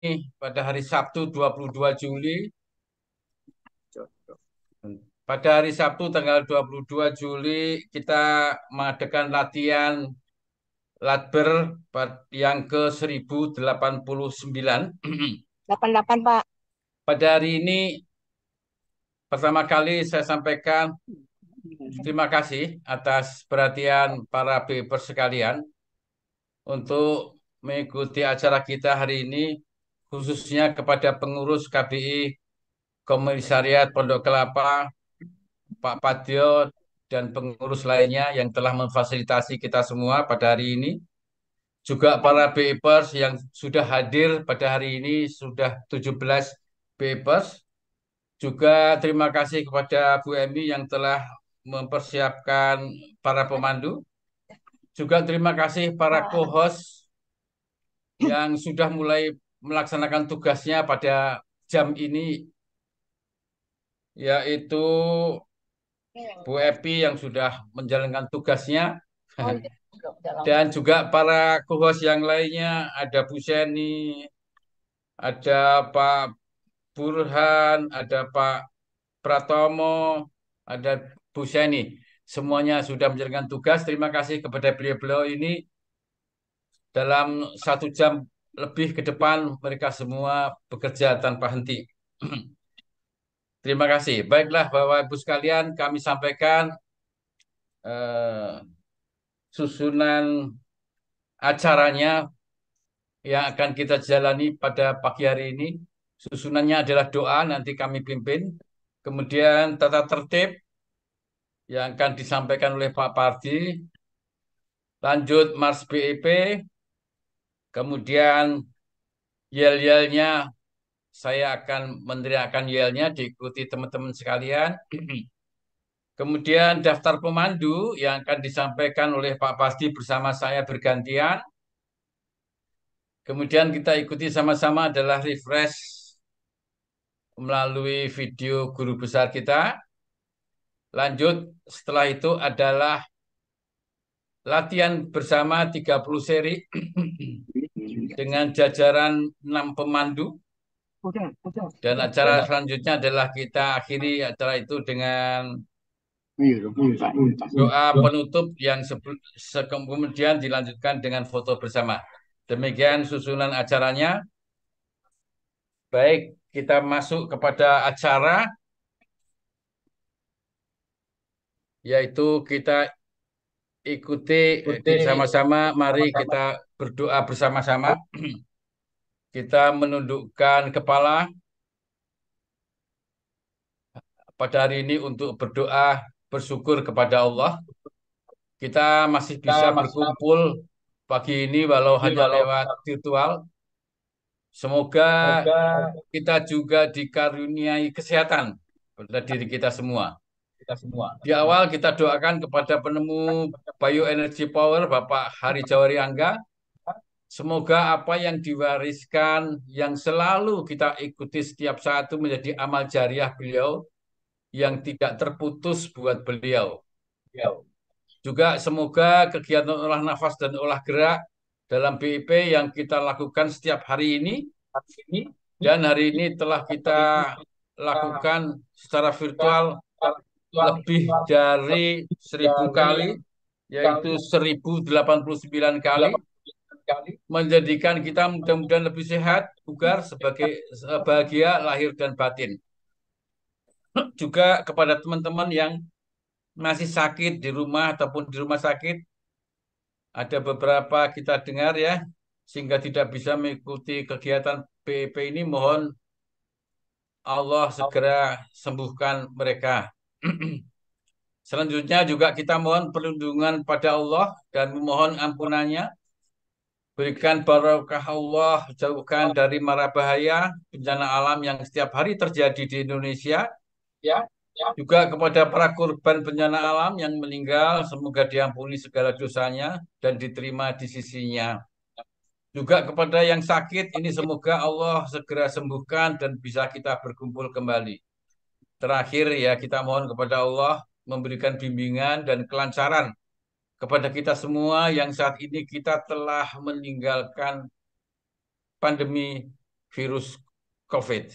pada hari Sabtu 22 Juli. Pada hari Sabtu tanggal 22 Juli kita mengadakan latihan Latber yang ke-1089. 88, Pak. Pada hari ini pertama kali saya sampaikan terima kasih atas perhatian para BPers sekalian untuk mengikuti acara kita hari ini, khususnya kepada pengurus KBI Komisariat Pondok Kelapa, Pak Padyo, dan pengurus lainnya yang telah memfasilitasi kita semua pada hari ini. Juga para BPers yang sudah hadir pada hari ini, sudah 17 BPers. Juga terima kasih kepada Bu Emi yang telah mempersiapkan para pemandu. Juga terima kasih para co-host yang sudah mulai melaksanakan tugasnya pada jam ini, yaitu Bu Epi yang sudah menjalankan tugasnya. Oh, iya. Udah lama. Dan juga para co-host yang lainnya, ada Bu Seni, ada Pak Burhan, ada Pak Pratomo, ada Bu Seni. Semuanya sudah menjalankan tugas. Terima kasih kepada beliau-beliau ini. Dalam 1 jam lebih ke depan, mereka semua bekerja tanpa henti. Terima kasih. Baiklah, Bapak Ibu sekalian, kami sampaikan eh, susunan acaranya yang akan kita jalani pada pagi hari ini. Susunannya adalah doa, nanti kami pimpin. Kemudian tata tertib yang akan disampaikan oleh Pak Pardi. Lanjut Mars BEP, kemudian yel-yelnya saya akan meneriakkan yelnya diikuti teman-teman sekalian. Kemudian daftar pemandu yang akan disampaikan oleh Pak Pasti bersama saya bergantian. Kemudian kita ikuti sama-sama adalah refresh melalui video guru besar kita. Lanjut setelah itu adalah latihan bersama 30 seri dengan jajaran 6 pemandu. Dan acara selanjutnya adalah kita akhiri acara itu dengan doa penutup yang kemudian dilanjutkan dengan foto bersama. Demikian susunan acaranya. Baik, kita masuk kepada acara, yaitu kita ikuti sama-sama. Mari kita berdoa bersama-sama. Kita menundukkan kepala pada hari ini untuk berdoa bersyukur kepada Allah. Kita masih bisa berkumpul pagi ini walau hanya lewat virtual. Semoga kita juga dikaruniai kesehatan pada diri kita semua. Di awal kita doakan kepada penemu bioenergy power Bapak Hari Jawari Angga. Semoga apa yang diwariskan yang selalu kita ikuti setiap saat itu menjadi amal jariah beliau yang tidak terputus buat beliau. Juga semoga kegiatan olah nafas dan olah gerak dalam BIP yang kita lakukan setiap hari ini dan hari ini telah kita lakukan secara virtual lebih dari 1.000 kali, yaitu 1.089 kali, menjadikan kita mudah-mudahan lebih sehat, bugar, sebagai bahagia lahir dan batin. Juga kepada teman-teman yang masih sakit di rumah ataupun di rumah sakit, ada beberapa kita dengar ya, sehingga tidak bisa mengikuti kegiatan PEP ini, mohon Allah segera sembuhkan mereka. Selanjutnya juga kita mohon perlindungan pada Allah dan memohon ampunannya. Berikan barokah Allah, jauhkan dari mara bahaya, bencana alam yang setiap hari terjadi di Indonesia. Juga kepada para korban bencana alam yang meninggal, semoga diampuni segala dosanya dan diterima di sisinya. Juga kepada yang sakit, ini semoga Allah segera sembuhkan dan bisa kita berkumpul kembali. Terakhir ya, kita mohon kepada Allah memberikan bimbingan dan kelancaran kepada kita semua yang saat ini kita telah meninggalkan pandemi virus COVID.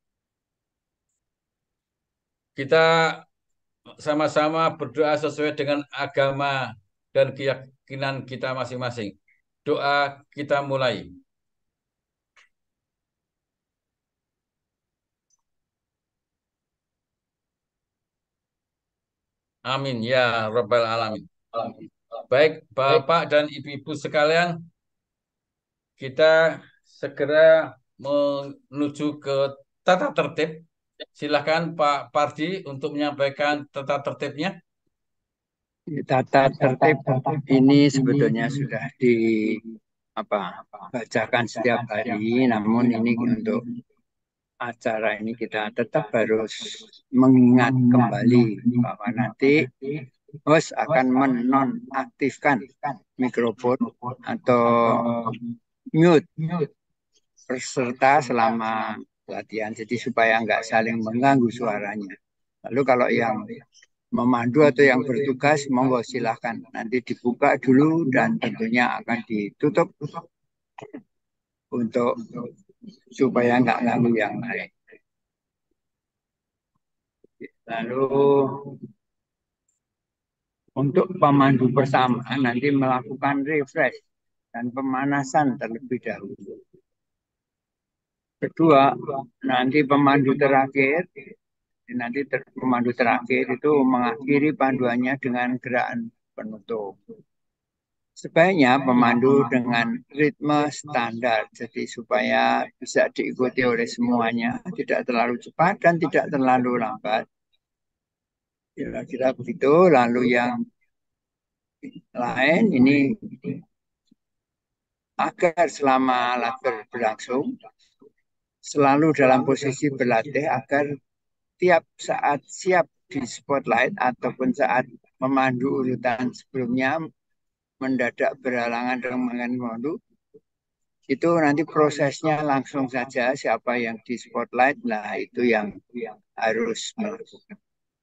Kita sama-sama berdoa sesuai dengan agama dan keyakinan kita masing-masing. Doa kita mulai. Amin ya Rabbal Alamin. Baik Bapak dan Ibu-ibu sekalian, kita segera menuju ke tata tertib. Silakan Pak Pardi untuk menyampaikan tata tertibnya. Tata tertib ini sebetulnya sudah bacakan setiap hari, namun ini untuk acara ini kita tetap harus mengingat kembali bahwa nanti host akan menonaktifkan mikrofon atau mute peserta selama latihan, jadi supaya nggak saling mengganggu suaranya. Lalu kalau yang memandu atau yang bertugas, monggo silahkan. Nanti dibuka dulu dan tentunya akan ditutup untuk supaya nggak ganggu yang lain. Lalu untuk pemandu pertama nanti melakukan refresh dan pemanasan terlebih dahulu. Kedua, nanti pemandu terakhir itu mengakhiri panduannya dengan gerakan penutup. Sebaiknya pemandu dengan ritme standar, jadi supaya bisa diikuti oleh semuanya, tidak terlalu cepat dan tidak terlalu lambat. Kira-kira begitu. Lalu yang lain ini agar selama latihan berlangsung selalu dalam posisi berlatih agar tiap saat siap di spotlight ataupun saat memandu urutan sebelumnya mendadak berhalangan dengan memandu, itu nanti prosesnya langsung saja siapa yang di spotlight, nah itu yang harus melakukan.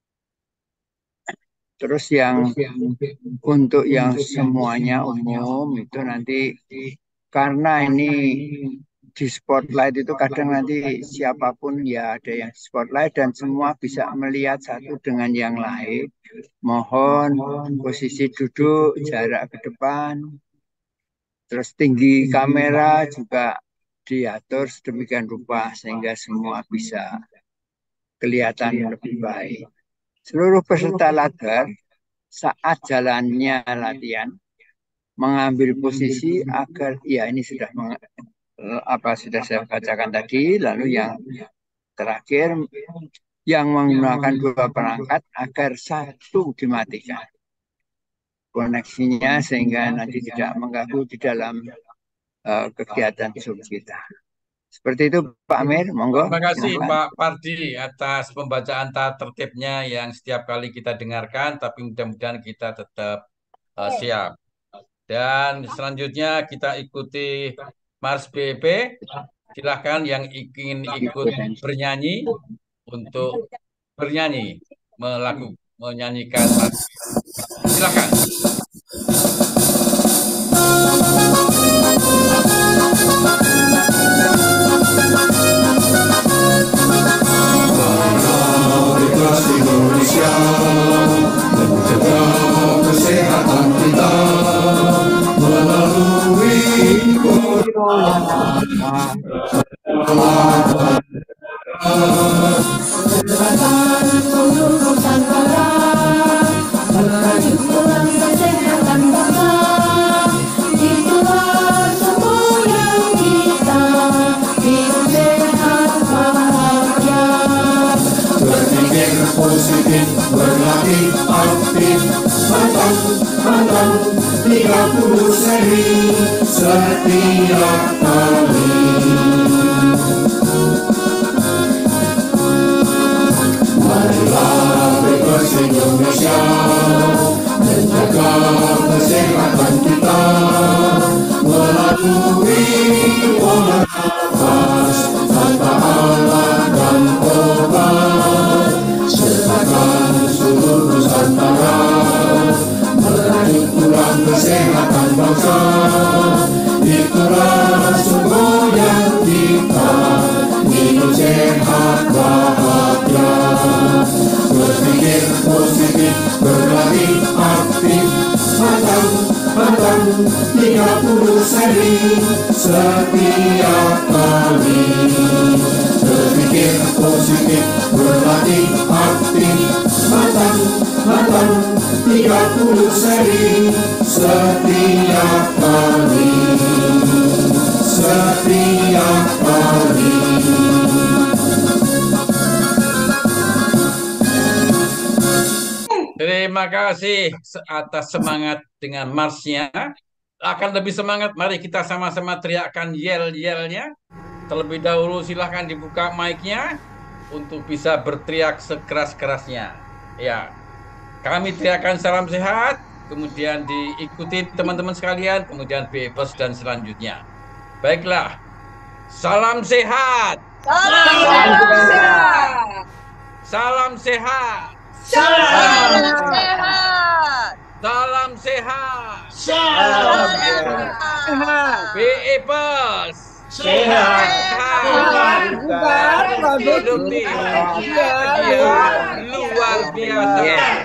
Terus yang untuk yang semuanya umum itu nanti karena ini di spotlight itu kadang nanti siapapun ya ada yang spotlight dan semua bisa melihat satu dengan yang lain. Mohon posisi duduk, jarak ke depan, terus tinggi kamera juga diatur sedemikian rupa sehingga semua bisa kelihatan lebih baik. Seluruh peserta lagar saat jalannya latihan mengambil posisi agar ini sudah saya bacakan tadi. Lalu yang terakhir yang menggunakan dua perangkat agar satu dimatikan koneksinya sehingga nanti tidak mengganggu di dalam kegiatan Zoom kita. Seperti itu Pak Amir, monggo. Terima kasih Pak Pardi atas pembacaan tata tertibnya yang setiap kali kita dengarkan, tapi mudah-mudahan kita tetap siap. Dan selanjutnya kita ikuti Mars BP. Silahkan yang ingin ikut bernyanyi untuk bernyanyi, menyanyikan Mars. Silahkan. Indonesia menjaga kesehatan kita melalui positif, berlatih aktif, matang 30 seri setiap kali. Marilah Bebas Indonesia menjaga kesehatan kita melalui pola nafas tanpa alat dan obat. Sertakan seluruh Nusantara meraih tulang kesehatan bangsa. Itulah semboyan kita. 30 seri setiap kali. Berpikir positif, berlatih aktif, matang, 30 seri setiap kali. Setiap kali. Terima kasih atas semangat dengan marsnya. Akan lebih semangat, mari kita sama-sama teriakkan yel-yelnya. Terlebih dahulu silahkan dibuka mic-nya untuk bisa berteriak sekeras-kerasnya. Ya, kami teriakkan salam sehat, kemudian diikuti teman-teman sekalian, kemudian bebas dan selanjutnya. Baiklah, salam sehat. Salam sehat. Salam sehat. Salam sehat. Salam sehat. Salam sehat. Bebas. Sehat. Bukan, Produktif. Luar biasa.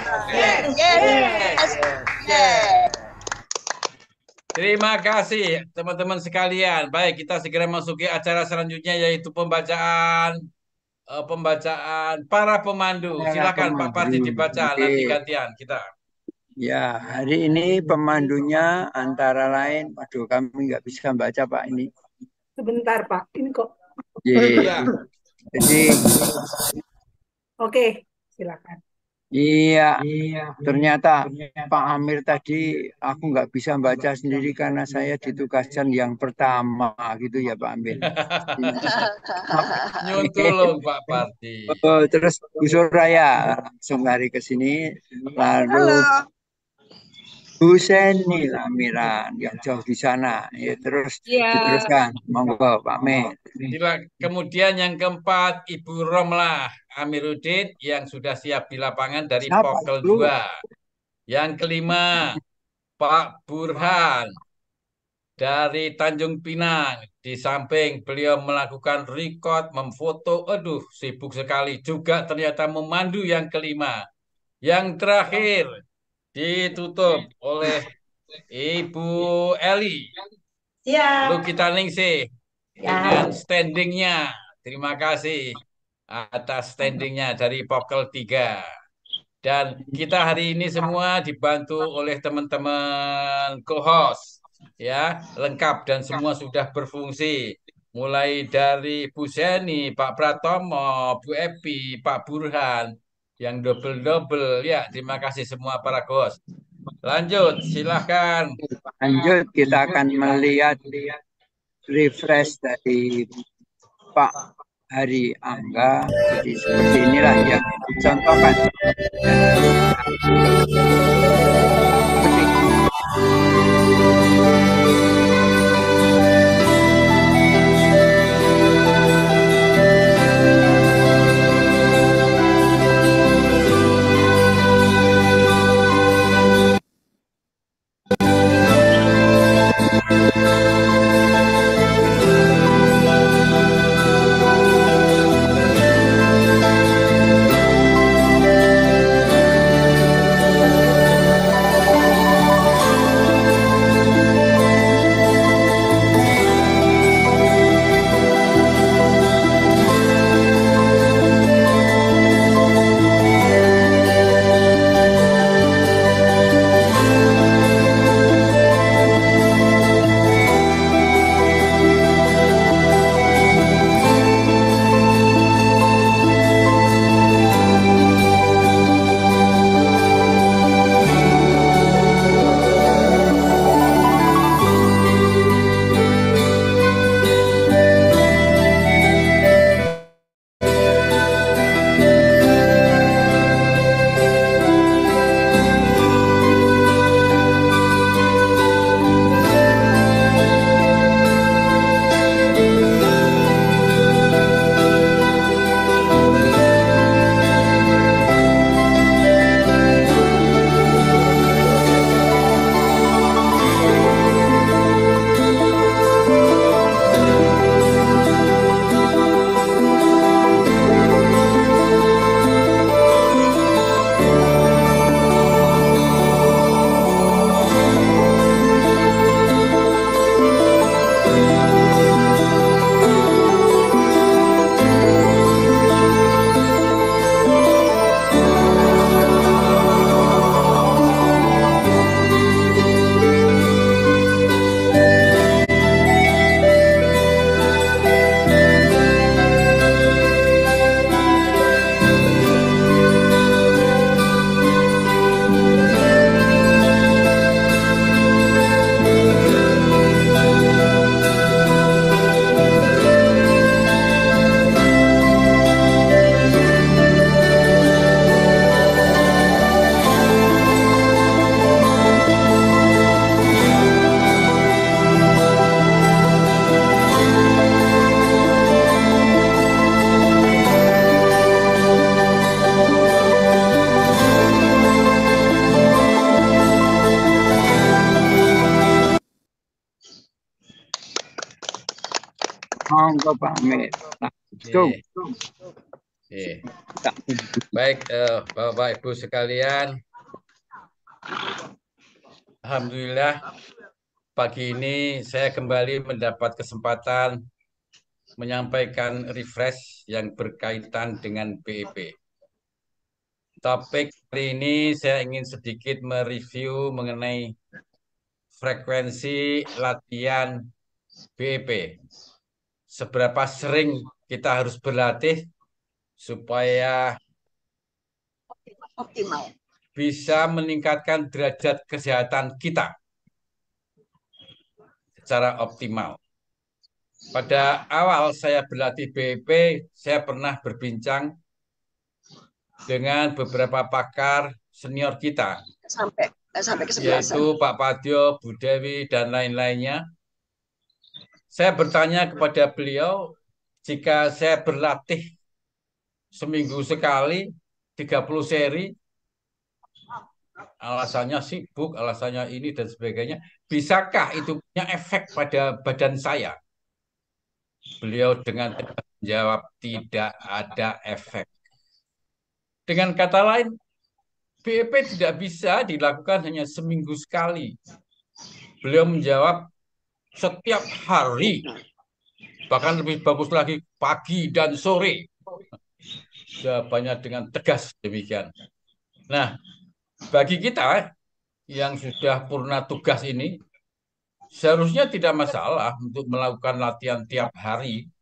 Yes. Terima kasih teman-teman sekalian. Baik, kita segera masuki acara selanjutnya yaitu pembacaan para pemandu. Silakan Pak Parti dibaca, nanti gantian kita. Ya, hari ini pemandunya antara lain, aduh kami nggak bisa baca Pak ini. Sebentar Pak, ini kok. Iya. Jadi, Oke, silakan. iya, ternyata Pak Amir tadi aku nggak bisa baca sendiri karena saya ditugaskan yang pertama gitu ya Pak Amir. Nyuntulung Pak Parti. Oh, terus Bu Suraya langsung lari ke sini, lalu Bu Seni Lamiran yang jauh di sana, ya terus diteruskan, monggo Pak Amir. Kemudian yang keempat Ibu Romlah Amiruddin yang sudah siap di lapangan dari Siapa Pokel itu? 2. Yang kelima Pak Burhan dari Tanjung Pinang. Di samping beliau melakukan record, memfoto, aduh sibuk sekali. Juga ternyata memandu yang kelima. Yang terakhir ditutup oleh Ibu Eli. Lukita Ningsih dengan standingnya. Terima kasih atas standingnya dari Pokel 3. Dan kita hari ini semua dibantu oleh teman-teman co-host. Ya, lengkap dan semua sudah berfungsi. Mulai dari Bu Seni, Pak Pratomo, Bu Epi, Pak Burhan, yang double-double. Ya, terima kasih semua para host. Lanjut, silahkan. Lanjut, kita akan melihat refresh dari Pak Hari Angga. Jadi seperti inilah yang dicontohkan. Monggo pamit. Langsung. Oke. Baik, Bapak Ibu sekalian, alhamdulillah pagi ini saya kembali mendapat kesempatan menyampaikan refresh yang berkaitan dengan BEP. Topik hari ini saya ingin sedikit mereview mengenai frekuensi latihan BEP. Seberapa sering kita harus berlatih supaya optimal. bisa meningkatkan derajat kesehatan kita secara optimal. Pada awal saya berlatih BEP, saya pernah berbincang dengan beberapa pakar senior kita, sampai ke 11. yaitu Pak Padyo, Bu Dewi, dan lain-lainnya. Saya bertanya kepada beliau, jika saya berlatih seminggu sekali, 30 seri, alasannya sibuk, alasannya ini dan sebagainya, bisakah itu punya efek pada badan saya? Beliau dengan tegas menjawab, tidak ada efek. Dengan kata lain, BEP tidak bisa dilakukan hanya seminggu sekali. Beliau menjawab, setiap hari, bahkan lebih bagus lagi pagi dan sore. Jawabannya dengan tegas demikian. Nah, bagi kita yang sudah purna tugas ini, seharusnya tidak masalah untuk melakukan latihan tiap hari.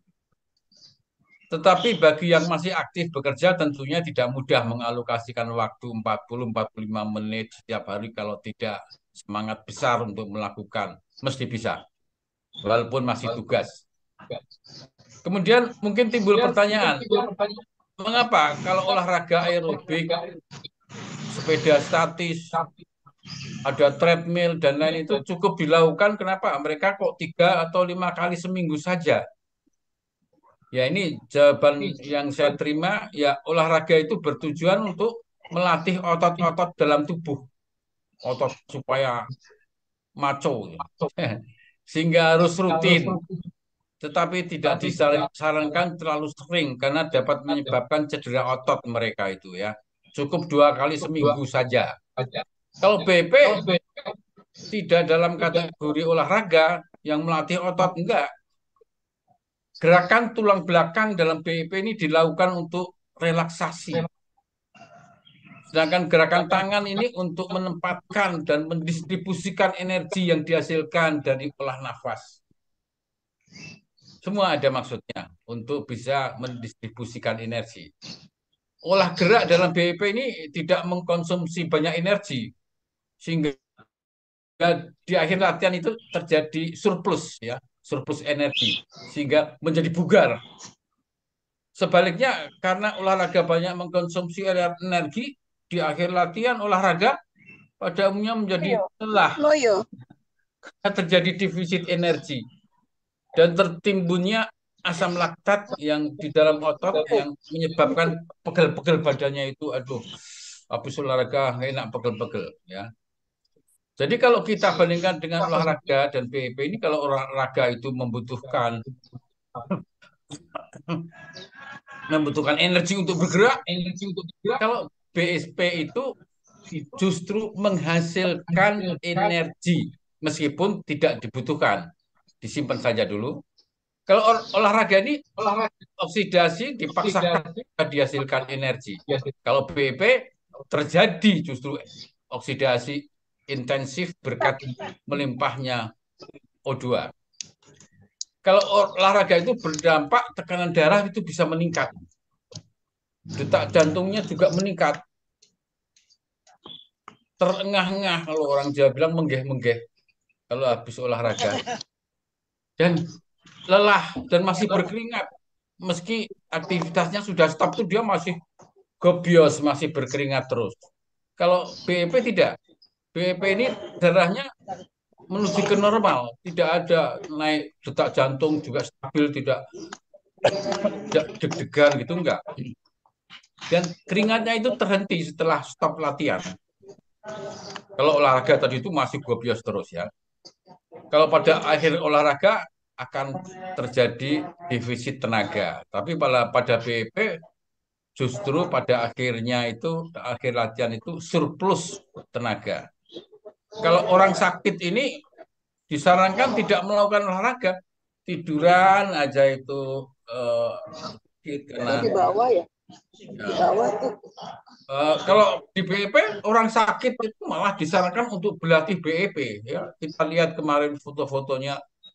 Tetapi bagi yang masih aktif bekerja tentunya tidak mudah mengalokasikan waktu 40-45 menit setiap hari kalau tidak semangat besar untuk melakukan. Mesti bisa, walaupun masih tugas. Kemudian mungkin timbul pertanyaan, mengapa kalau olahraga aerobik, sepeda statis, ada treadmill dan lain itu cukup dilakukan, kenapa mereka kok 3 atau 5 kali seminggu saja? Ya, ini jawaban yang saya terima, ya olahraga itu bertujuan untuk melatih otot-otot dalam tubuh, otot supaya maco, sehingga harus rutin, tetapi tidak disarankan terlalu sering karena dapat menyebabkan cedera otot mereka itu ya. Cukup 2 kali seminggu saja. Kalau BP tidak dalam kategori olahraga yang melatih otot, enggak. Gerakan tulang belakang dalam BEP ini dilakukan untuk relaksasi. Sedangkan gerakan tangan ini untuk menempatkan dan mendistribusikan energi yang dihasilkan dari olah nafas. Semua ada maksudnya untuk bisa mendistribusikan energi. Olah gerak dalam BEP ini tidak mengkonsumsi banyak energi, sehingga di akhir latihan itu terjadi surplus ya, surplus energi sehingga menjadi bugar. Sebaliknya karena olahraga banyak mengkonsumsi energi, di akhir latihan olahraga pada umumnya menjadi lelah, terjadi defisit energi dan tertimbunnya asam laktat yang di dalam otot yang menyebabkan pegel-pegel badannya itu, aduh, habis olahraga nggak enak pegel-pegel ya. Jadi kalau kita bandingkan dengan olahraga dan BEP ini, kalau olahraga itu membutuhkan energi untuk bergerak, kalau BSP itu justru menghasilkan energi meskipun tidak dibutuhkan, disimpan saja dulu. Kalau olahraga ini oksidasi dipaksakan dihasilkan energi. Kalau BEP terjadi justru oksidasi intensif berkat melimpahnya O2. Kalau olahraga itu berdampak tekanan darah itu bisa meningkat. Detak jantungnya juga meningkat. Terengah-engah kalau orang Jawa bilang menggeh-menggeh kalau habis olahraga. Dan lelah dan masih berkeringat. Meski aktivitasnya sudah stop itu dia masih gobios, masih berkeringat terus. Kalau BEP tidak. BEP ini darahnya menuju ke normal, tidak ada naik detak jantung juga stabil, tidak deg-degan gitu, enggak. Dan keringatnya itu terhenti setelah stop latihan. Kalau olahraga tadi itu masih gobios terus ya. Kalau pada akhir olahraga akan terjadi defisit tenaga. Tapi pada BEP justru pada akhirnya itu, akhir latihan itu surplus tenaga. Kalau orang sakit ini disarankan tidak melakukan olahraga, tiduran aja itu karena Di bawah ya. Di bawah tuh. kalau di BEP orang sakit itu malah disarankan untuk berlatih BEP ya. Kita lihat kemarin foto-fotonya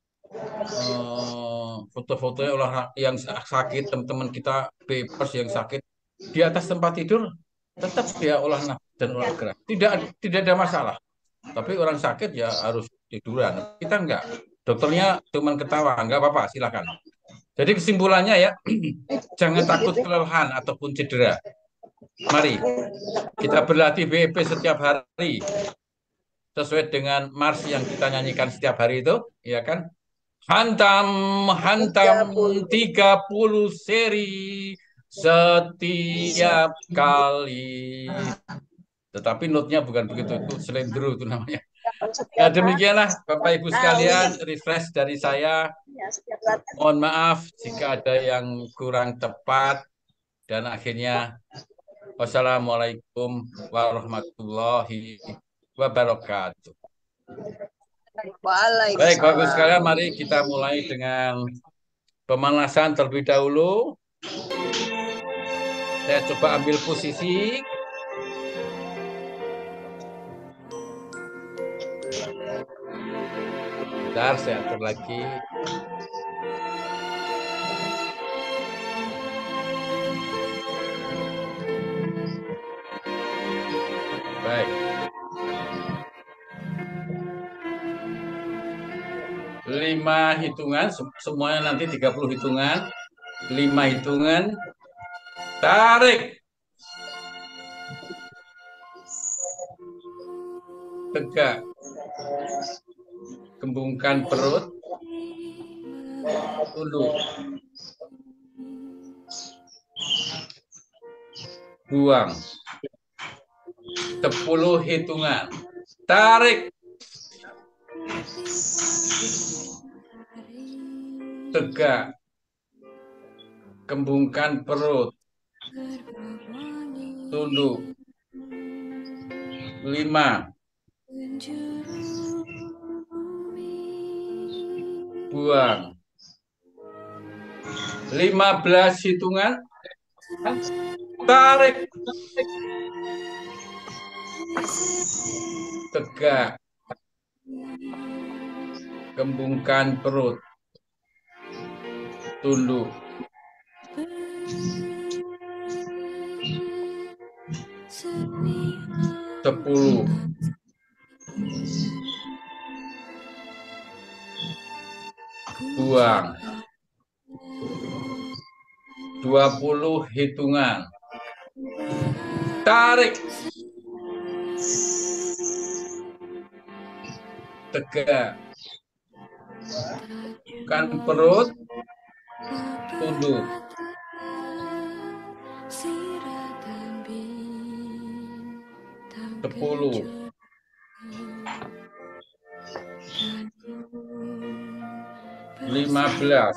olahraga yang sakit, teman-teman kita BEPers yang sakit di atas tempat tidur tetap dia olah nafas dan olah gerak. Tidak ada masalah. Tapi orang sakit ya harus tiduran. Kita enggak. Dokternya cuma ketawa, enggak apa-apa, silakan. Jadi kesimpulannya ya, jangan takut kelelahan ataupun cedera. Mari kita berlatih BEP setiap hari sesuai dengan mars yang kita nyanyikan setiap hari itu, ya kan? Hantam 30 seri setiap kali. Tetapi notnya bukan begitu, itu selendro itu namanya. Ya, demikianlah Bapak Ibu sekalian, refresh dari saya. Mohon maaf jika ada yang kurang tepat. Dan akhirnya, wassalamualaikum warahmatullahi wabarakatuh. Baik, Bapak Ibu sekalian, mari kita mulai dengan pemanasan terlebih dahulu. Saya coba ambil posisi. Bentar, saya atur lagi. Baik. 5 hitungan, semuanya nanti 30 hitungan. 5 hitungan. Tarik. Tegak. Kembungkan perut. Tunduk. Buang. 10 hitungan. Tarik. Tegak. Kembungkan perut. Tunduk. 5. Buang. 15 hitungan. Tarik. Tegak. Kembungkan perut. Tunduk. 10. Buang. 20 hitungan. Tarik. Tegak. Kan perut. Tunduk. 10. 15.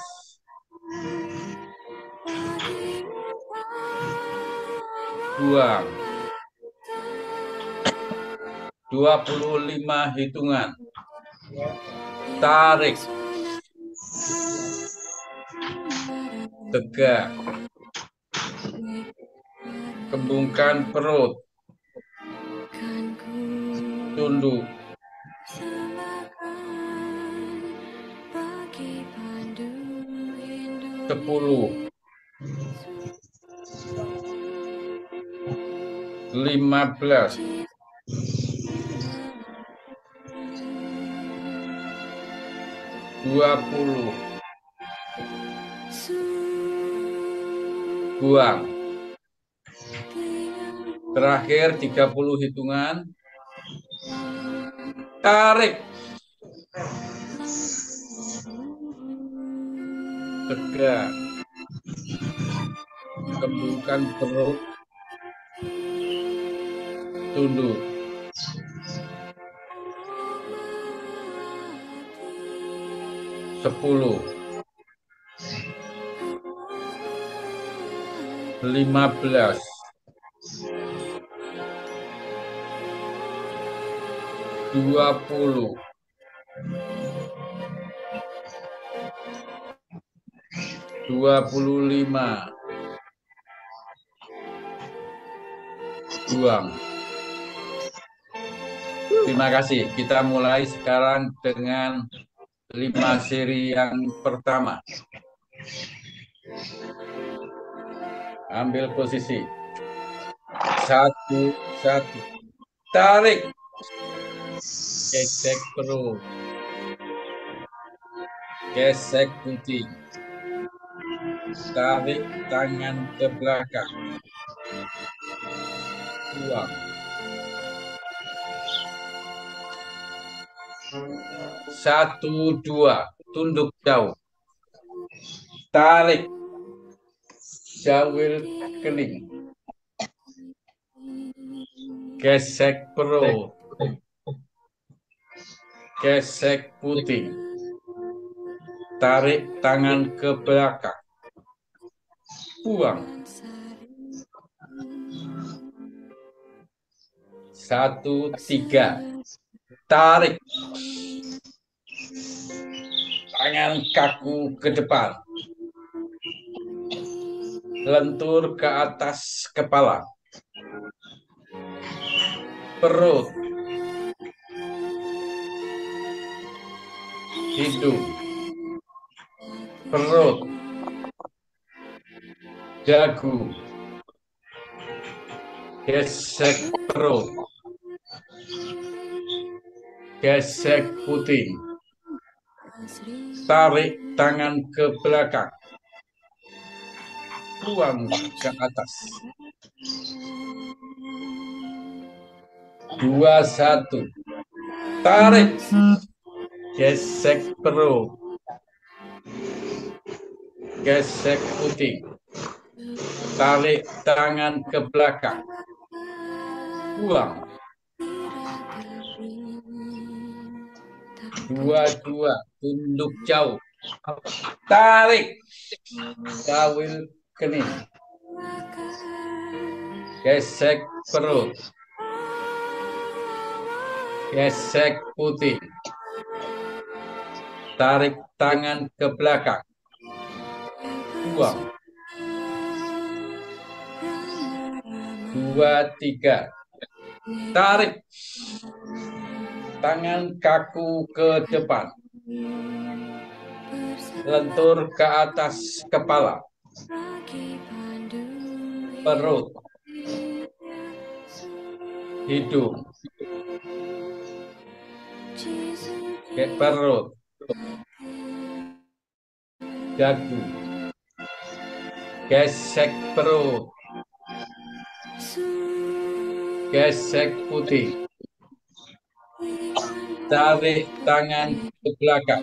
Buang. 25 hitungan. Tarik. Tegak. Kembungkan perut. Tunduk. 10. 15. 20. Buang. Terakhir 30 hitungan. Tarik. Tegak. Kembungkan perut. Tunduk. 10, 15, 20, 25, buang. Terima kasih. Kita mulai sekarang dengan 5 seri yang pertama. Ambil posisi. 1, 1. Tarik. Gesek perut. Gesek putih. Tarik tangan ke belakang. Buang. 1, 2. Tunduk jauh. Tarik. Jawil kening. Gesek perut. Gesek putih. Tarik tangan ke belakang. Buang. 1, 3. Tarik. Tangan kaku ke depan. Lentur ke atas kepala. Perut. Hidung. Perut. Dagu. Gesek perut. Gesek putih. Tarik tangan ke belakang. Buang ke atas. 2, 1. Tarik. Gesek perut. Gesek putih. Tarik tangan ke belakang. Buang. 2, 2. Tunduk jauh. Tarik. Jawil kening. Gesek perut. Gesek putih. Tarik tangan ke belakang. Buang. 2, 3. Tarik. Tangan kaku ke depan. Lentur ke atas kepala. Perut. Hidung. Perut. Dagu. Gesek perut. Gesek putih. Tarik tangan ke belakang.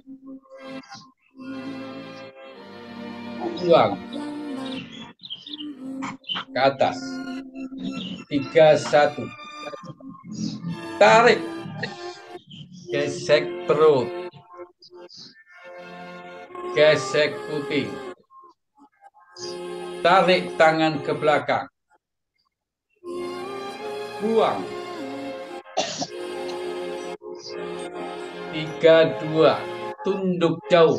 Buang. Ke atas. 3, 1. Tarik. Gesek perut. Gesek putih. Tarik tangan ke belakang. Buang. 3, 2. Tunduk jauh.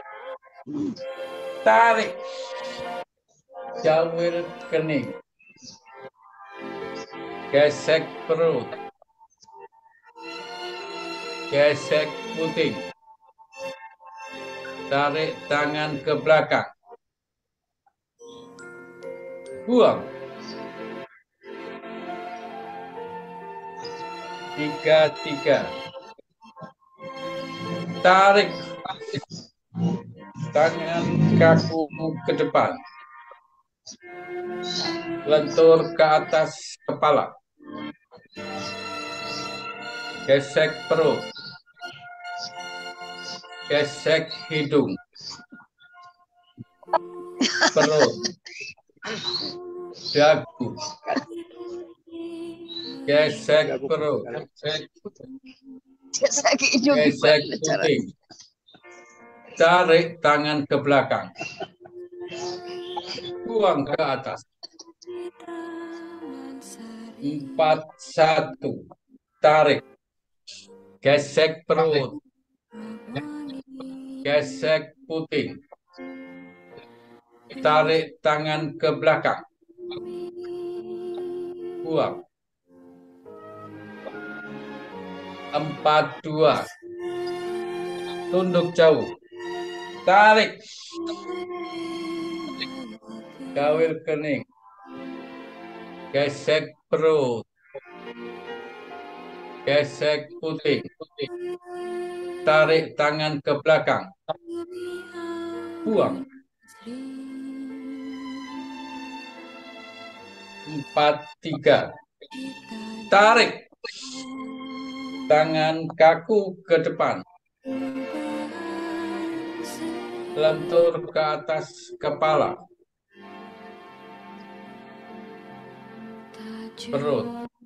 Tarik. Jawil kening. Gesek perut. Gesek putih. Tarik tangan ke belakang. Buang. 3, 3. Tarik tangan kaku ke depan. Lentur ke atas kepala. Gesek perut. Gesek hidung. Perut. Dagu. Gesek perut. Gesek hidung Gesek gimana cara? putih. Tarik tangan ke belakang. Buang ke atas. 4-1. Tarik. Gesek perut. Gesek puting. Tarik tangan ke belakang. Buang. 4-2. Tunduk jauh. Tarik. Gawil kening. Gesek perut. Gesek puting. Tarik tangan ke belakang. Buang. 4-3. Tarik. Tangan kaku ke depan. Lentur ke atas kepala. Perut.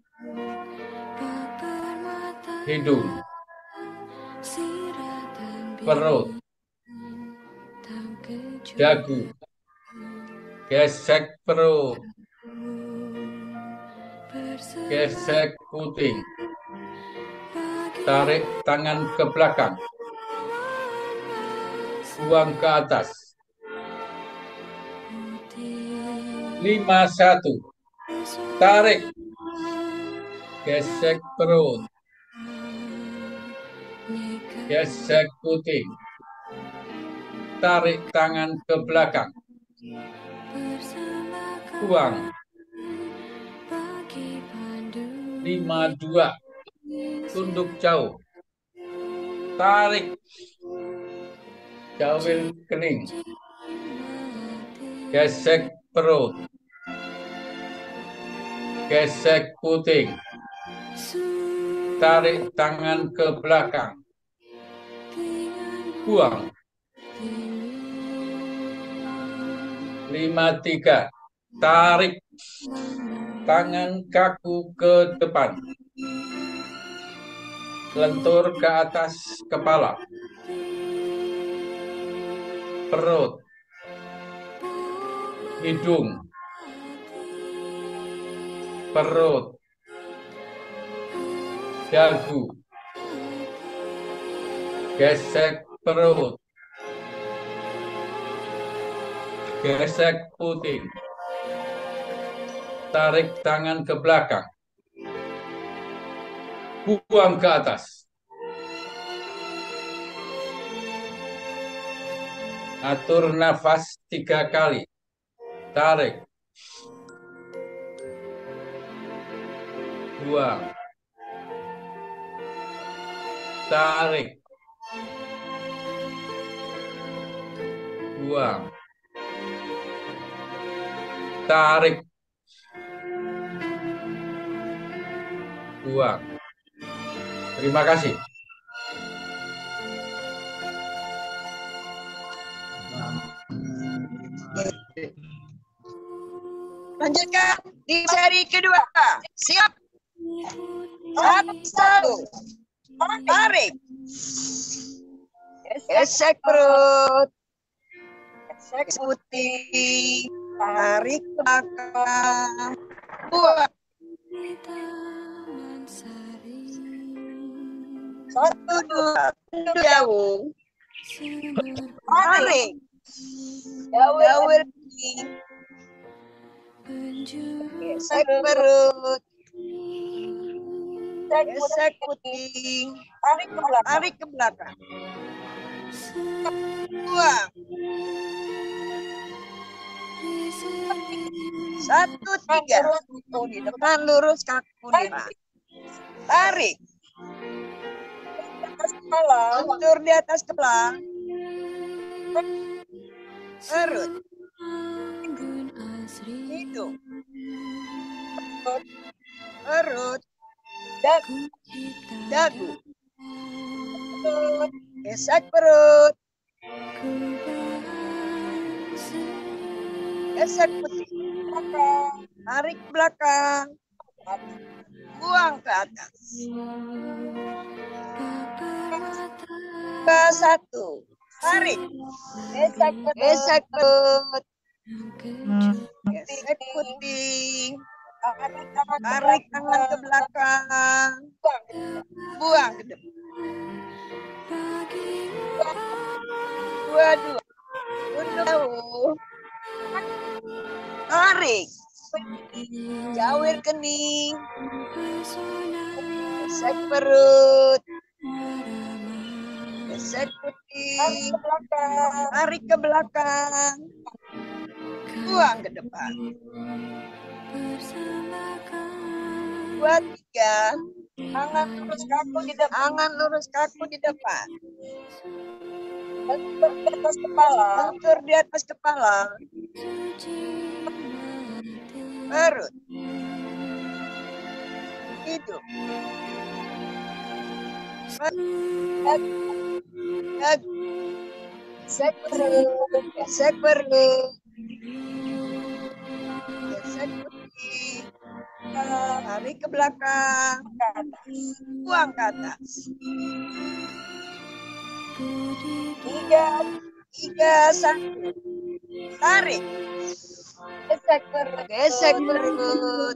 Hidung. Perut. Dagu. Gesek perut. Gesek puting. Tarik tangan ke belakang. Buang ke atas. 5-1. Tarik. Gesek perut. Gesek puting. Tarik tangan ke belakang. Buang. 5-2. Tunduk jauh. Tarik. Gawil kening. Gesek perut. Gesek puting. Tarik tangan ke belakang. Buang. 5-3. Tarik. Tangan kaku ke depan. Lentur ke atas kepala. Perut. Hidung. Perut. Dagu. Gesek perut. Gesek puting. Tarik tangan ke belakang. Buang ke atas. Atur nafas 3 kali. Tarik. Buang. Tarik. Buang. Tarik. Buang. Terima kasih. Lanjutkan di seri kedua. Siap. 1. Tarik. Gesek perut. Gesek puting. Tarik ke belakang. Buang. 1-2. Tunduk jauh. Tarik. Gawil kening. Gesek perut. Gesek puting. Tarik ke belakang. Buang. 1-3. Di depan lurus kaku depan. Tarik. Lentur di atas kepala. Perut. Hidung. Perut. Dagu. Gesek perut. Gesek puting. Tarik ke belakang. Buang ke atas. 1. Tarik. Gesek perut. Gesek puting. Tarik tangan ke belakang. Buang ke depan. Dua-dua. Tunduk jauh. Tarik. Jawir kening. Gesek perut. Gesek puting. Tarik ke belakang. Buang ke depan. Dua, tiga. Tangan lurus kaku di depan. Tangan lurus kaku di depan. Lentur di atas kepala. Lentur di atas kepala. Perut. Hidup. Gesek perut. Gesek perut. Gesek putih. Tarik ke belakang. Buang ke atas. Tiga, satu. Tarik. Gesek perut. Gesek perut.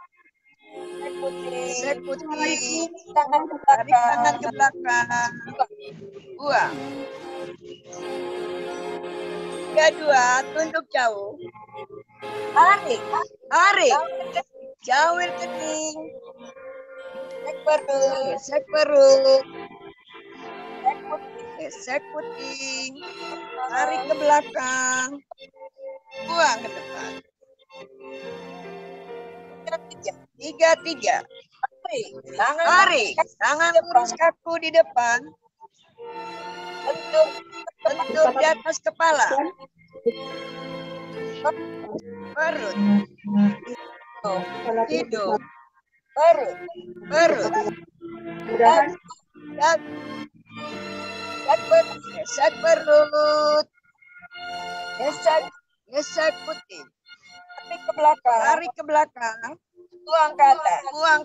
Gesek putih. Tarik tangan ke belakang. Buang. Dua, tunduk jauh. Tarik. Tarik. Jawir kening. Gesek perut. Gesek perut. Gesek puting. Tarik ke belakang. Buang ke depan. Tiga. Tarik. Tangan lurus kaku di depan. Lentur di atas kepala. Perut. Hidup. Perut. Gesek perut. Gesek putih. Tarik ke belakang. Buang ke atas.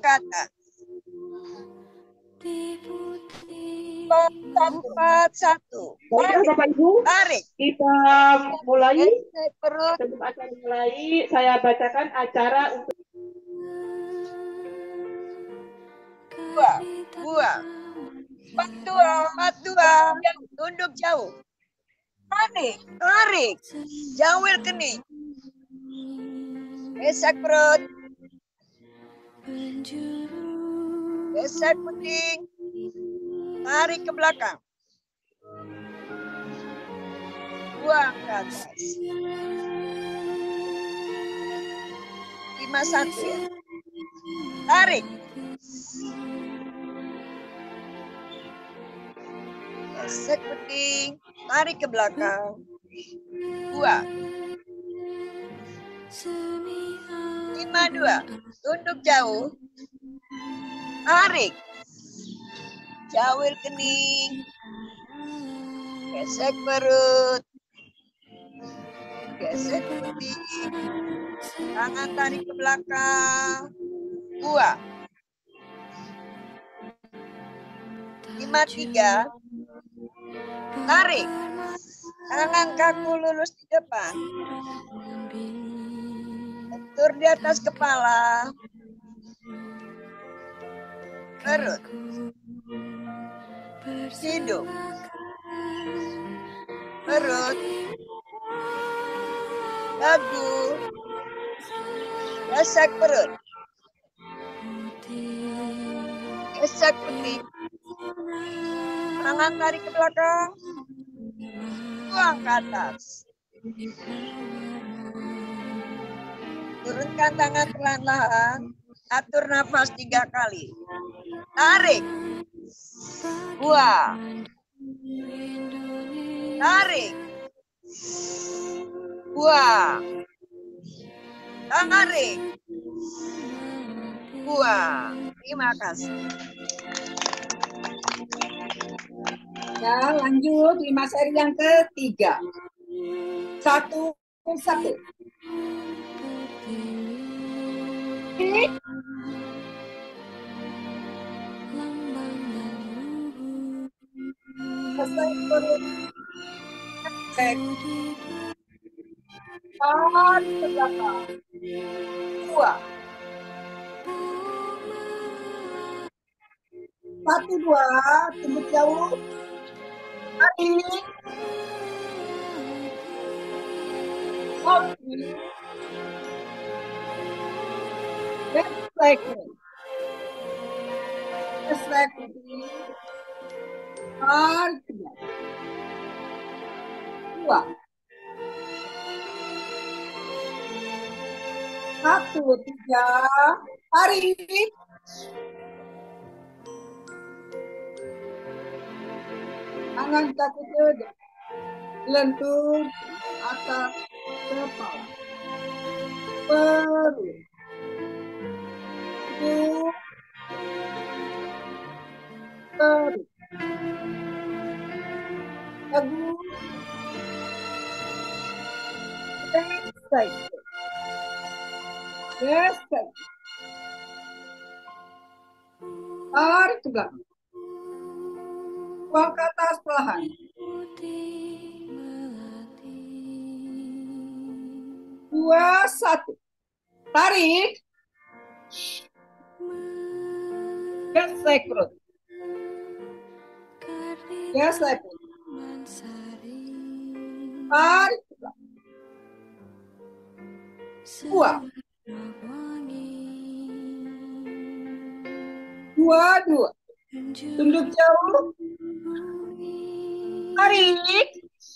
Empat, satu. Bapak Ibu, Tarik. kita mulai. Gesek perut. Sebelum acara mulai, saya bacakan acara untuk Buang. Empat, dua. Tunduk jauh. Tarik. Jawir kening. Gesek perut. Gesek puting. Tarik ke belakang. Buang ke atas. 5-1 ya. Tarik. Gesek puting. Tarik ke belakang. Buang. 5-2. Tunduk jauh. Tarik. Jawir kening. Gesek perut. Gesek putih. Tangan tarik ke belakang. Buang. 5-3. Tarik. Tangan kaku lurus di depan. Lentur di atas kepala. Perut. Hidup. Perut. Dagu. Gesek perut. Gesek putih. Tangan tarik ke belakang. Buang ke atas. Turunkan tangan perlahan-lahan. Atur nafas 3 kali. Tarik. Buang. Tarik. Buang. Tarik. Buang. Terima kasih. ya, lanjut 5 seri yang ketiga. 1-1. Gesek perut. Tarik ke belakang. 2. 1, 2. Tunduk jauh. Tarik. Oke. Refleksi. Tarik ke belakang. 2. 1, 3. Tarik. Tangan kaki ke depan. Lentur atas kepala. Perut. Hidung. Perut. Dagu. Gesek. Tarik ke belakang. Buang ke atas perlahan. 2, 1. Tarik. Gesek perut. Gesek perut. Tarik ke belakang. 2. 2. Tunduk jauh. Tarik.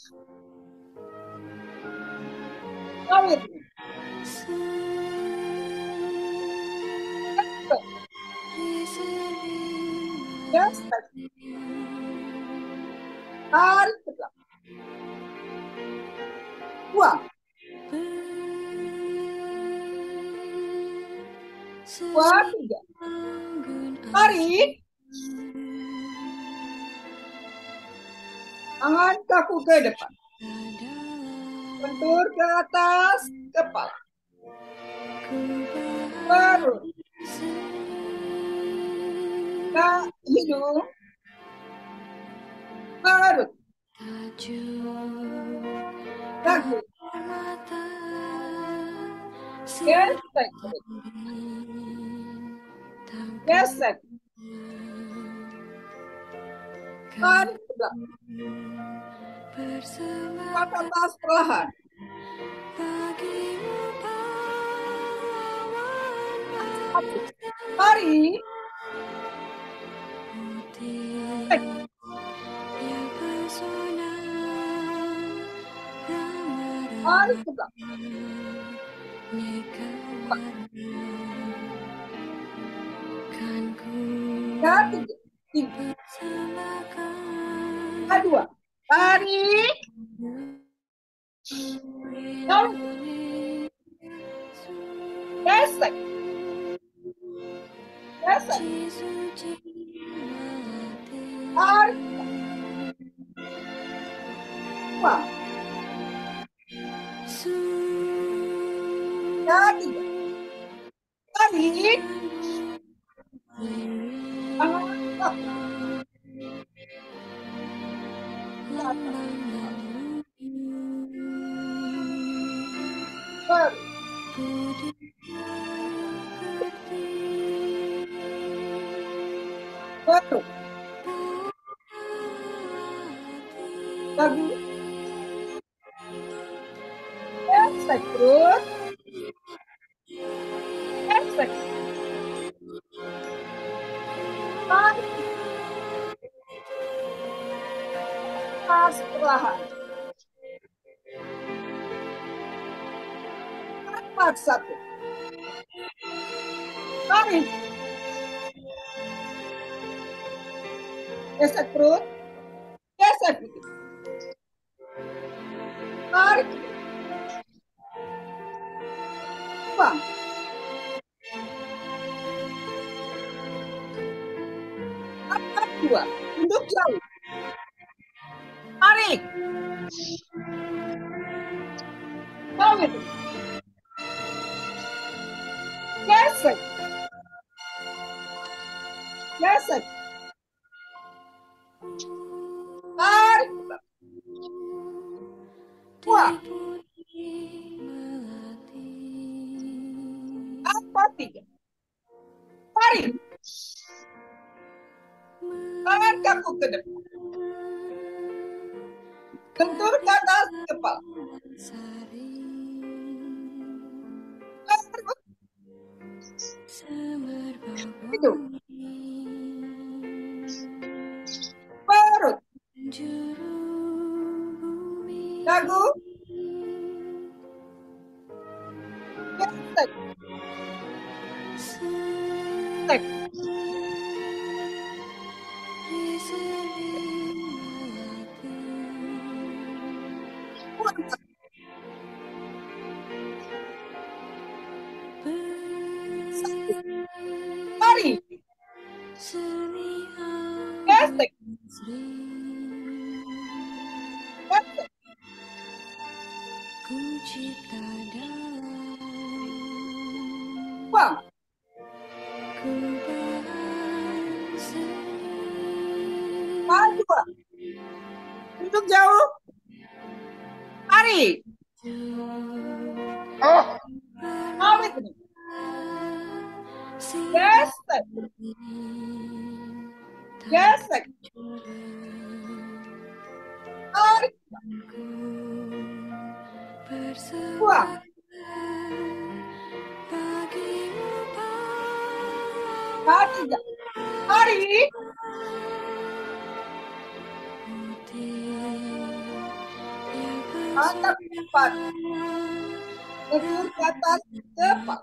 Tarik. Gesek. Tarik ke belakang. 2. 3. Tarik. Tangan kaku ke depan. Bentur ke atas kepala. Perut. Ke hidung. Perut. Dagu. Gesek. Gesek. Tarik ke belakang. Buang ke atas perlahan. Tarik. Tarik ke belakang. 3. 2. Tarik. Gesek. Gesek. Tarik. 2. 3. Tarik. Perut. Dagu. Gesek perut. Gesek. Tarik. Pas perlahan. 4, 1. Tarik. Gesek perut. Gesek dikit. Tarik. 2. 2. Tunduk jauh. Tarik. Tarik. Gesek. Gesek. Tarik. Wah, apa tiga? Mari. Tangan kaku ke depan. Lentur ke atas kepala. Hidung. Perut. Dagu. Gesek. Gesek. Puncak. Mari. Gesek. Gesek. Buang. Maju. Duduk jauh. Mari. Awet ini. Gesek. Gesek. Tarik. Buang. Maju. Mari. Angkat depan. Lentur ke atas kepala.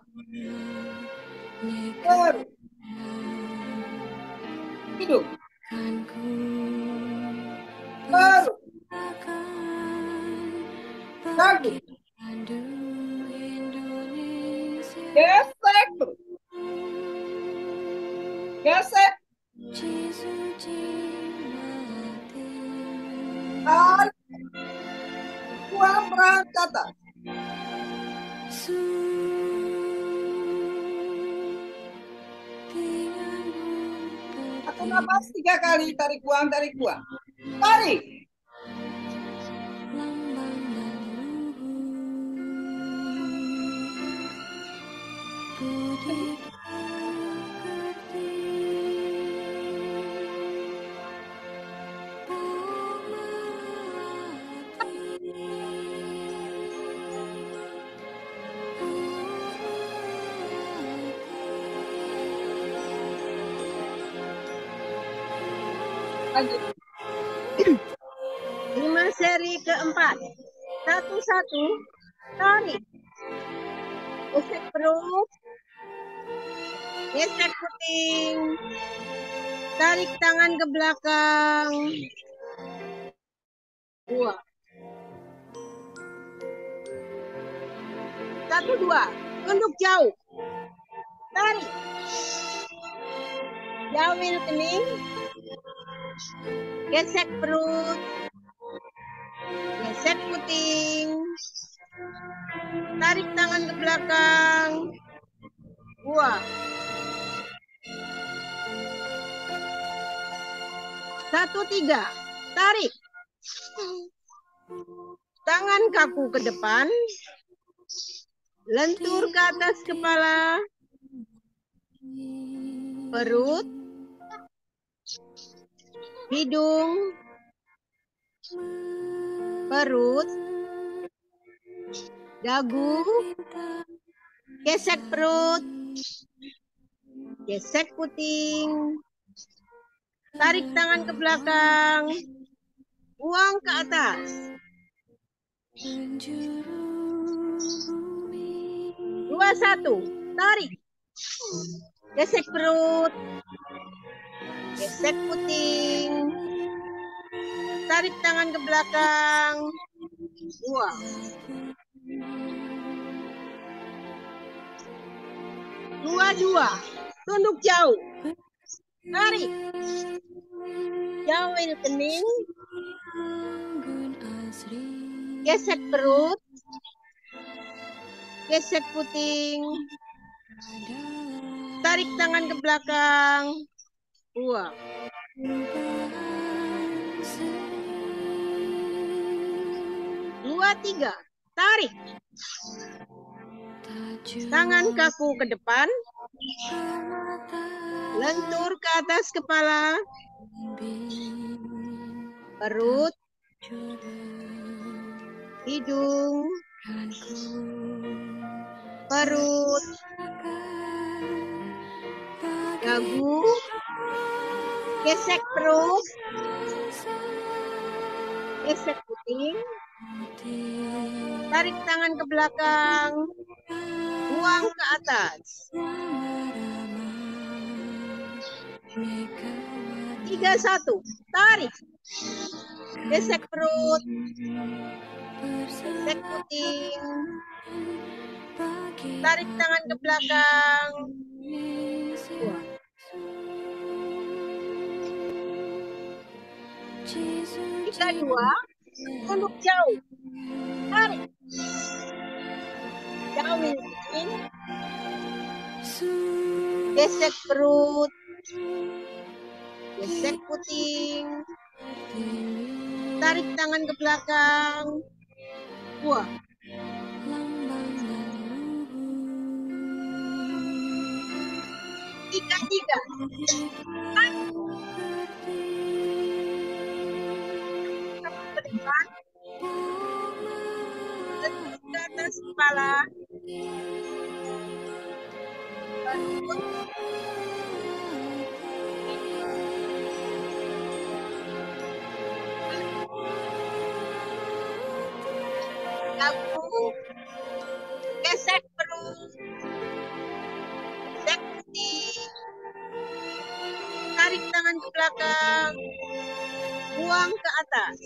Perut. Hidung. Perut. Dagu. Gesek perut. Gesek. Tarik. Buang perut ke atas. Atau napas 3 kali. Tarik buang, tarik buang. Tarik. Lanjut. 5 seri keempat. 1-1. Tarik. Gesek perut. Gesek puting. Tarik tangan ke belakang. Buang. 1-2. Tunduk jauh. Tarik. Jauhin kening. Gesek perut. Gesek puting. Tarik tangan ke belakang. Buang. 1-3. Tarik. Tangan kaku ke depan. Lentur ke atas kepala. Perut. Hidung. Perut. Dagu. Gesek perut. Gesek puting. Tarik tangan ke belakang. Buang ke atas. 2-1. Tarik. Gesek perut. Gesek puting. Tarik tangan ke belakang. Buang. 2-2. Tunduk jauh. Tarik. Jauhin kening. Gesek perut. Gesek puting. Tarik tangan ke belakang. Buang. 2-3. 3. Tarik. Tangan kaku ke depan. Lentur ke atas kepala. Perut. Hidung. Perut. Dagu. Gesek perut. Gesek puting. Tarik tangan ke belakang. Buang ke atas. 3-1. Tarik. Gesek perut. Gesek puting. Tarik tangan ke belakang. Buang. 3-2. Tunduk jauh. Tarik. Jauhin puting. Gesek perut. Gesek puting. Tarik tangan ke belakang. Buang. 3-3. Ke depan. Lentur ke atas kepala. Perut. Dagu. Gesek perut. Gesek puting. Tarik tangan ke belakang. Buang ke atas.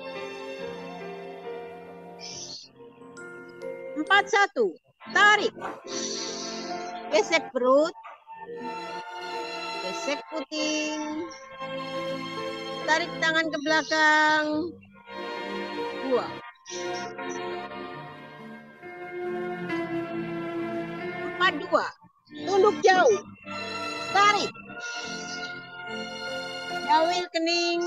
4-1. Tarik. Gesek perut. Gesek puting. Tarik tangan ke belakang. Buang. 4-2. Tunduk jauh. Tarik. Jawil kening.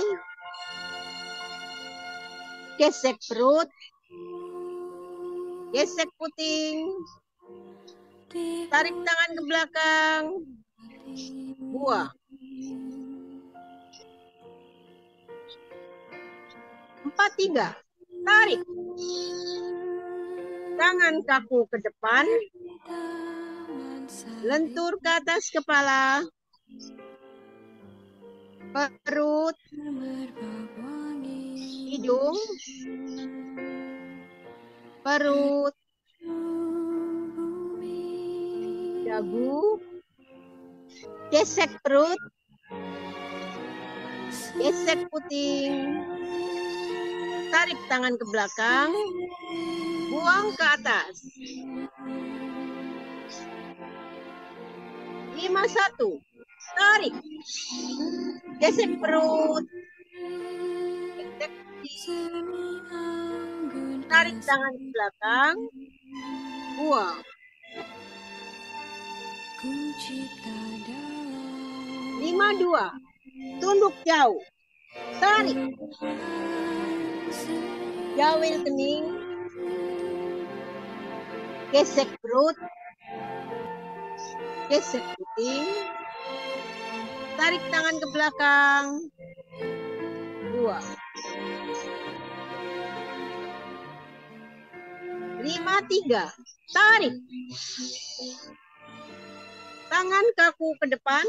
Gesek perut. Gesek puting. Tarik tangan ke belakang. Buang. 4-3. Tarik. Tangan kaku ke depan. Lentur ke atas kepala. Perut. Hidung. Perut. Dagu. Gesek perut. Gesek puting. Tarik tangan ke belakang. Buang ke atas. 5-1. Tarik. Gesek perut. Gesek puting. Tarik tangan ke belakang. Buang. 5-2. Tunduk jauh. Tarik. Jawil kening. Gesek perut. Gesek puting. Tarik tangan ke belakang. Buang. 5-3. Tarik. Tangan kaku ke depan.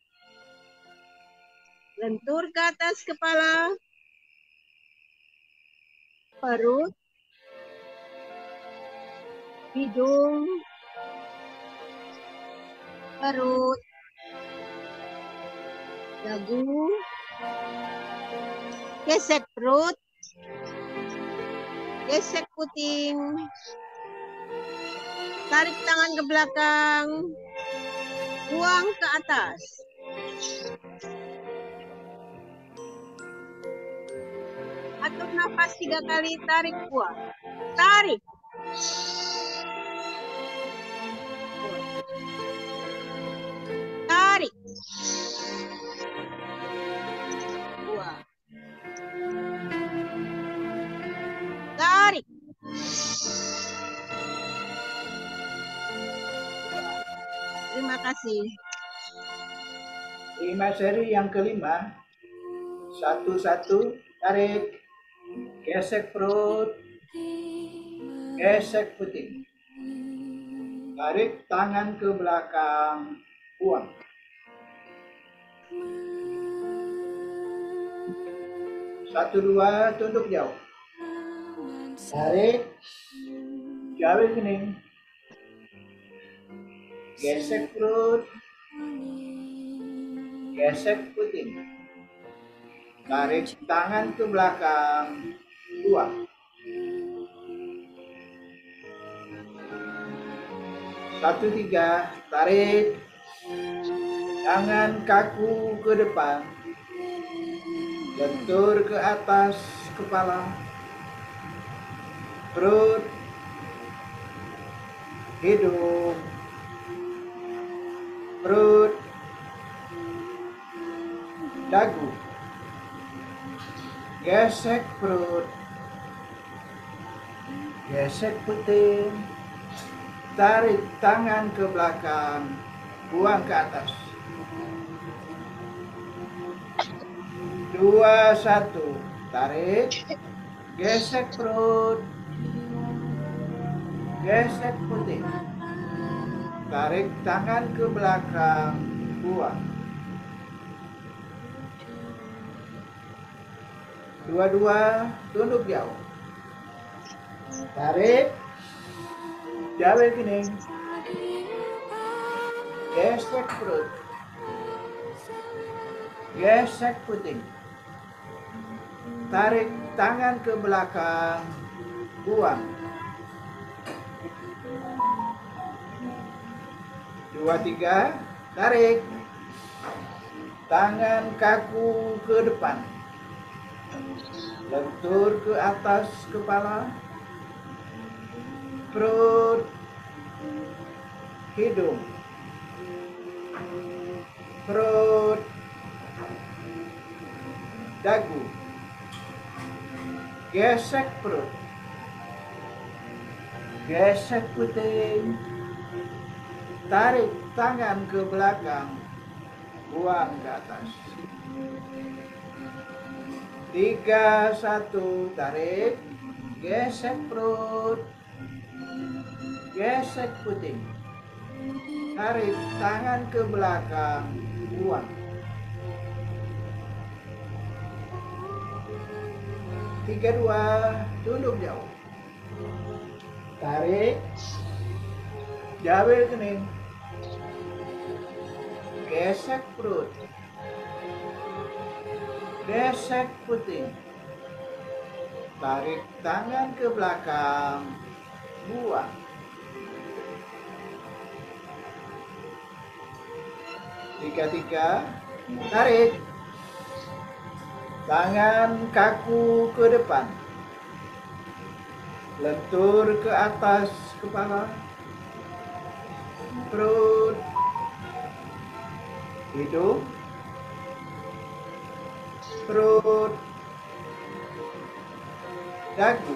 Lentur ke atas kepala. Perut. Hidung. Perut. Dagu. Gesek perut. Gesek puting. Tarik tangan ke belakang. Buang ke atas. Atur nafas 3 kali, tarik, buang. Tarik. Tarik. Buang. Tarik. kasih. 5 seri yang kelima. 1-1, tarik, gesek perut, gesek puting. Tarik tangan ke belakang, buang. 1-2, tunduk jauh. Tarik, jauh kening. Gesek perut, gesek puting. Tarik tangan ke belakang, buang. 1-3, tarik, tangan kaku ke depan, lentur ke atas kepala, perut, hidung, perut, dagu. Gesek perut, gesek puting, tarik tangan ke belakang, buang ke atas. 2-1, tarik, gesek perut, gesek puting, tarik tangan ke belakang, buang. 2-2, tunduk jauh. Tarik, jauh kening. Gesek perut, gesek puting. Tarik tangan ke belakang, buang. 2-3, tarik. Tangan kaku ke depan, lentur ke atas kepala, perut, hidung, perut, dagu. Gesek perut, gesek puting, tarik tangan ke belakang, buang ke atas. 3-1, tarik, gesek perut, gesek puting, tarik tangan ke belakang, buang. 3-2, tunduk jauh. Tarik, jauh kening. Gesek perut, gesek puting, tarik tangan ke belakang, buang. 3-3, tarik, tangan kaku ke depan, lentur ke atas kepala, perut, hidung, perut, dagu.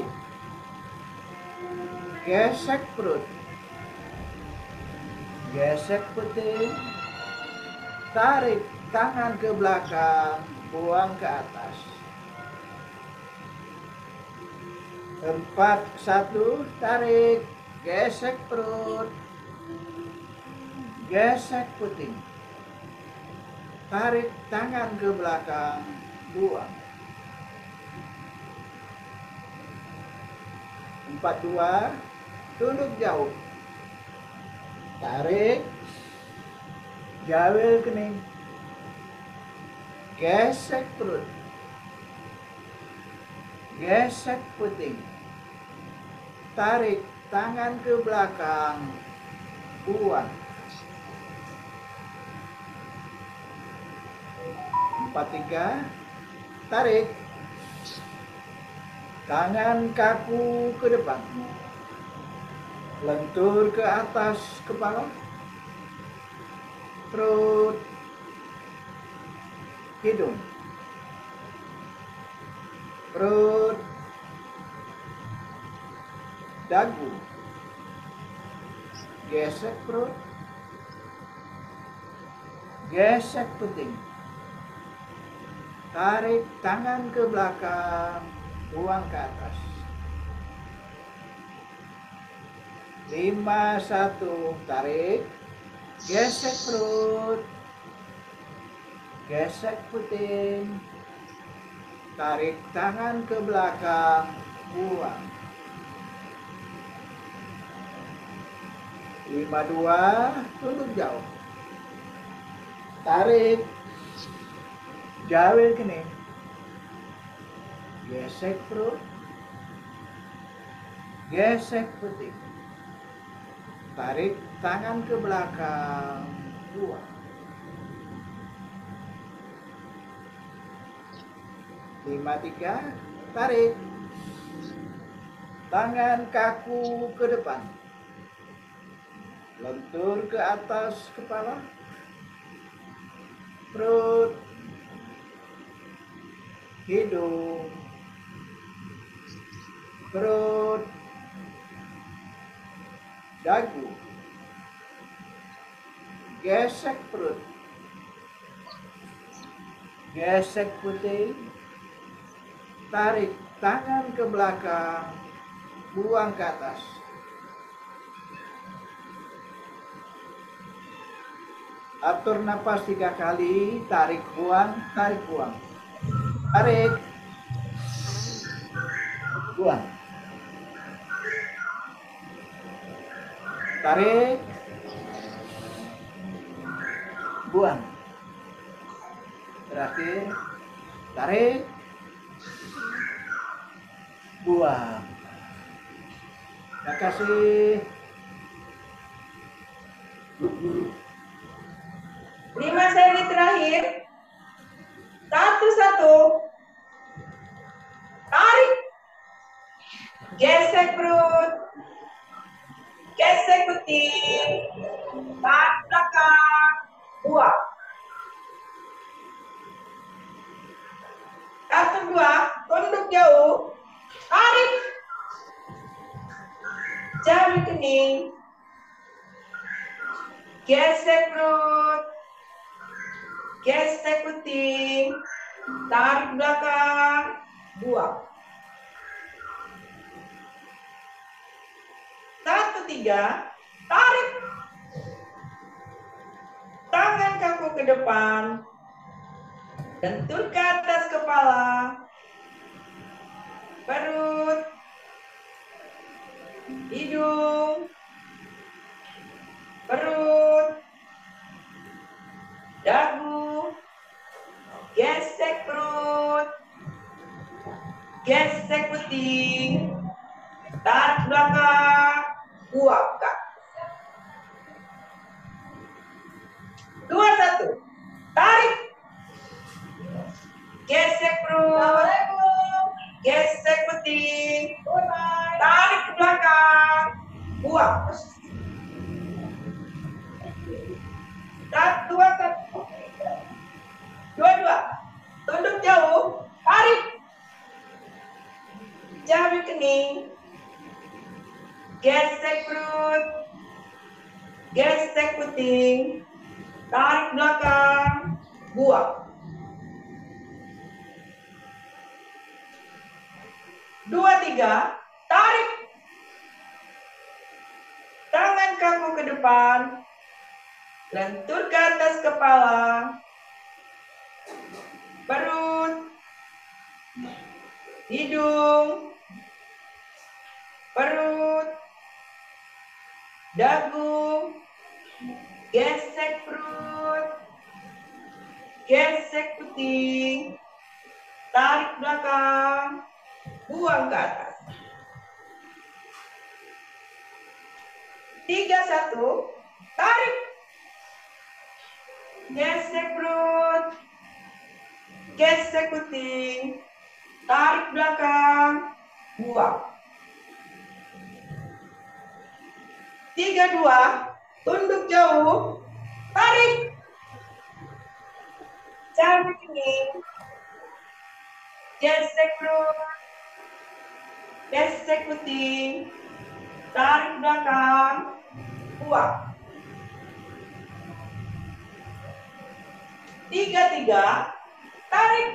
Gesek perut, gesek puting, tarik tangan ke belakang, buang ke atas. 4-1, tarik, gesek perut, gesek puting, tarik tangan ke belakang, buang. 4-2, tunduk jauh. Tarik, jauh kening. Gesek perut, gesek puting, tarik tangan ke belakang, buang. 4-3, tarik, tangan kaku ke depan, lentur ke atas kepala, perut, hidung, perut, dagu. Gesek perut, gesek puting. Tarik tangan ke belakang, buang ke atas. 5-1, tarik, gesek perut, gesek puting, tarik tangan ke belakang, buang. 5-2, tunduk jauh, tarik, jawil kening, gesek perut, gesek puting. Tarik tangan ke belakang, buang. 5-3, tarik. Tangan kaku ke depan. Lentur ke atas kepala. Perut. Hidung. Perut. Dagu, gesek perut, gesek puting, tarik tangan ke belakang, buang ke atas. Atur napas 3 kali, tarik buang, tarik, buang. Tarik, buang. Terakhir, tarik, buang. Terima kasih. 5 seri terakhir. 1-1. Tarik. Gesek perut. Gesek puting, tarik belakang, buang. 1-2, tunduk jauh, tarik, jari kening, gesek perut, gesek puting, tarik belakang, buang. 1-3, tarik. Tangan kaku ke depan. Lentur ke atas kepala. Perut. Hidung. Perut. Dagu. Gesek perut. Gesek puting. Tarik belakang. Buang. 2-1. Tarik. Gesek perut. Gesek puting. Tarik ke belakang. Buang. 1-2. 2-2. Tunduk jauh. Tarik. Jari kening. Gesek perut. Gesek puting. Tarik belakang. Buang. 2-3. Tarik. Tangan kaku ke depan. Lentur ke atas kepala. Perut. Hidung. Perut. Dagu. Gesek perut. Gesek puting. Tarik belakang. Buang ke atas. 3-1. Tarik. Gesek perut. Gesek puting. Tarik belakang. Buang. 3-2. Tunduk jauh. Tarik. Jari kening. Gesek perut. Gesek puting. Tarik belakang. Buang. Tiga, tarik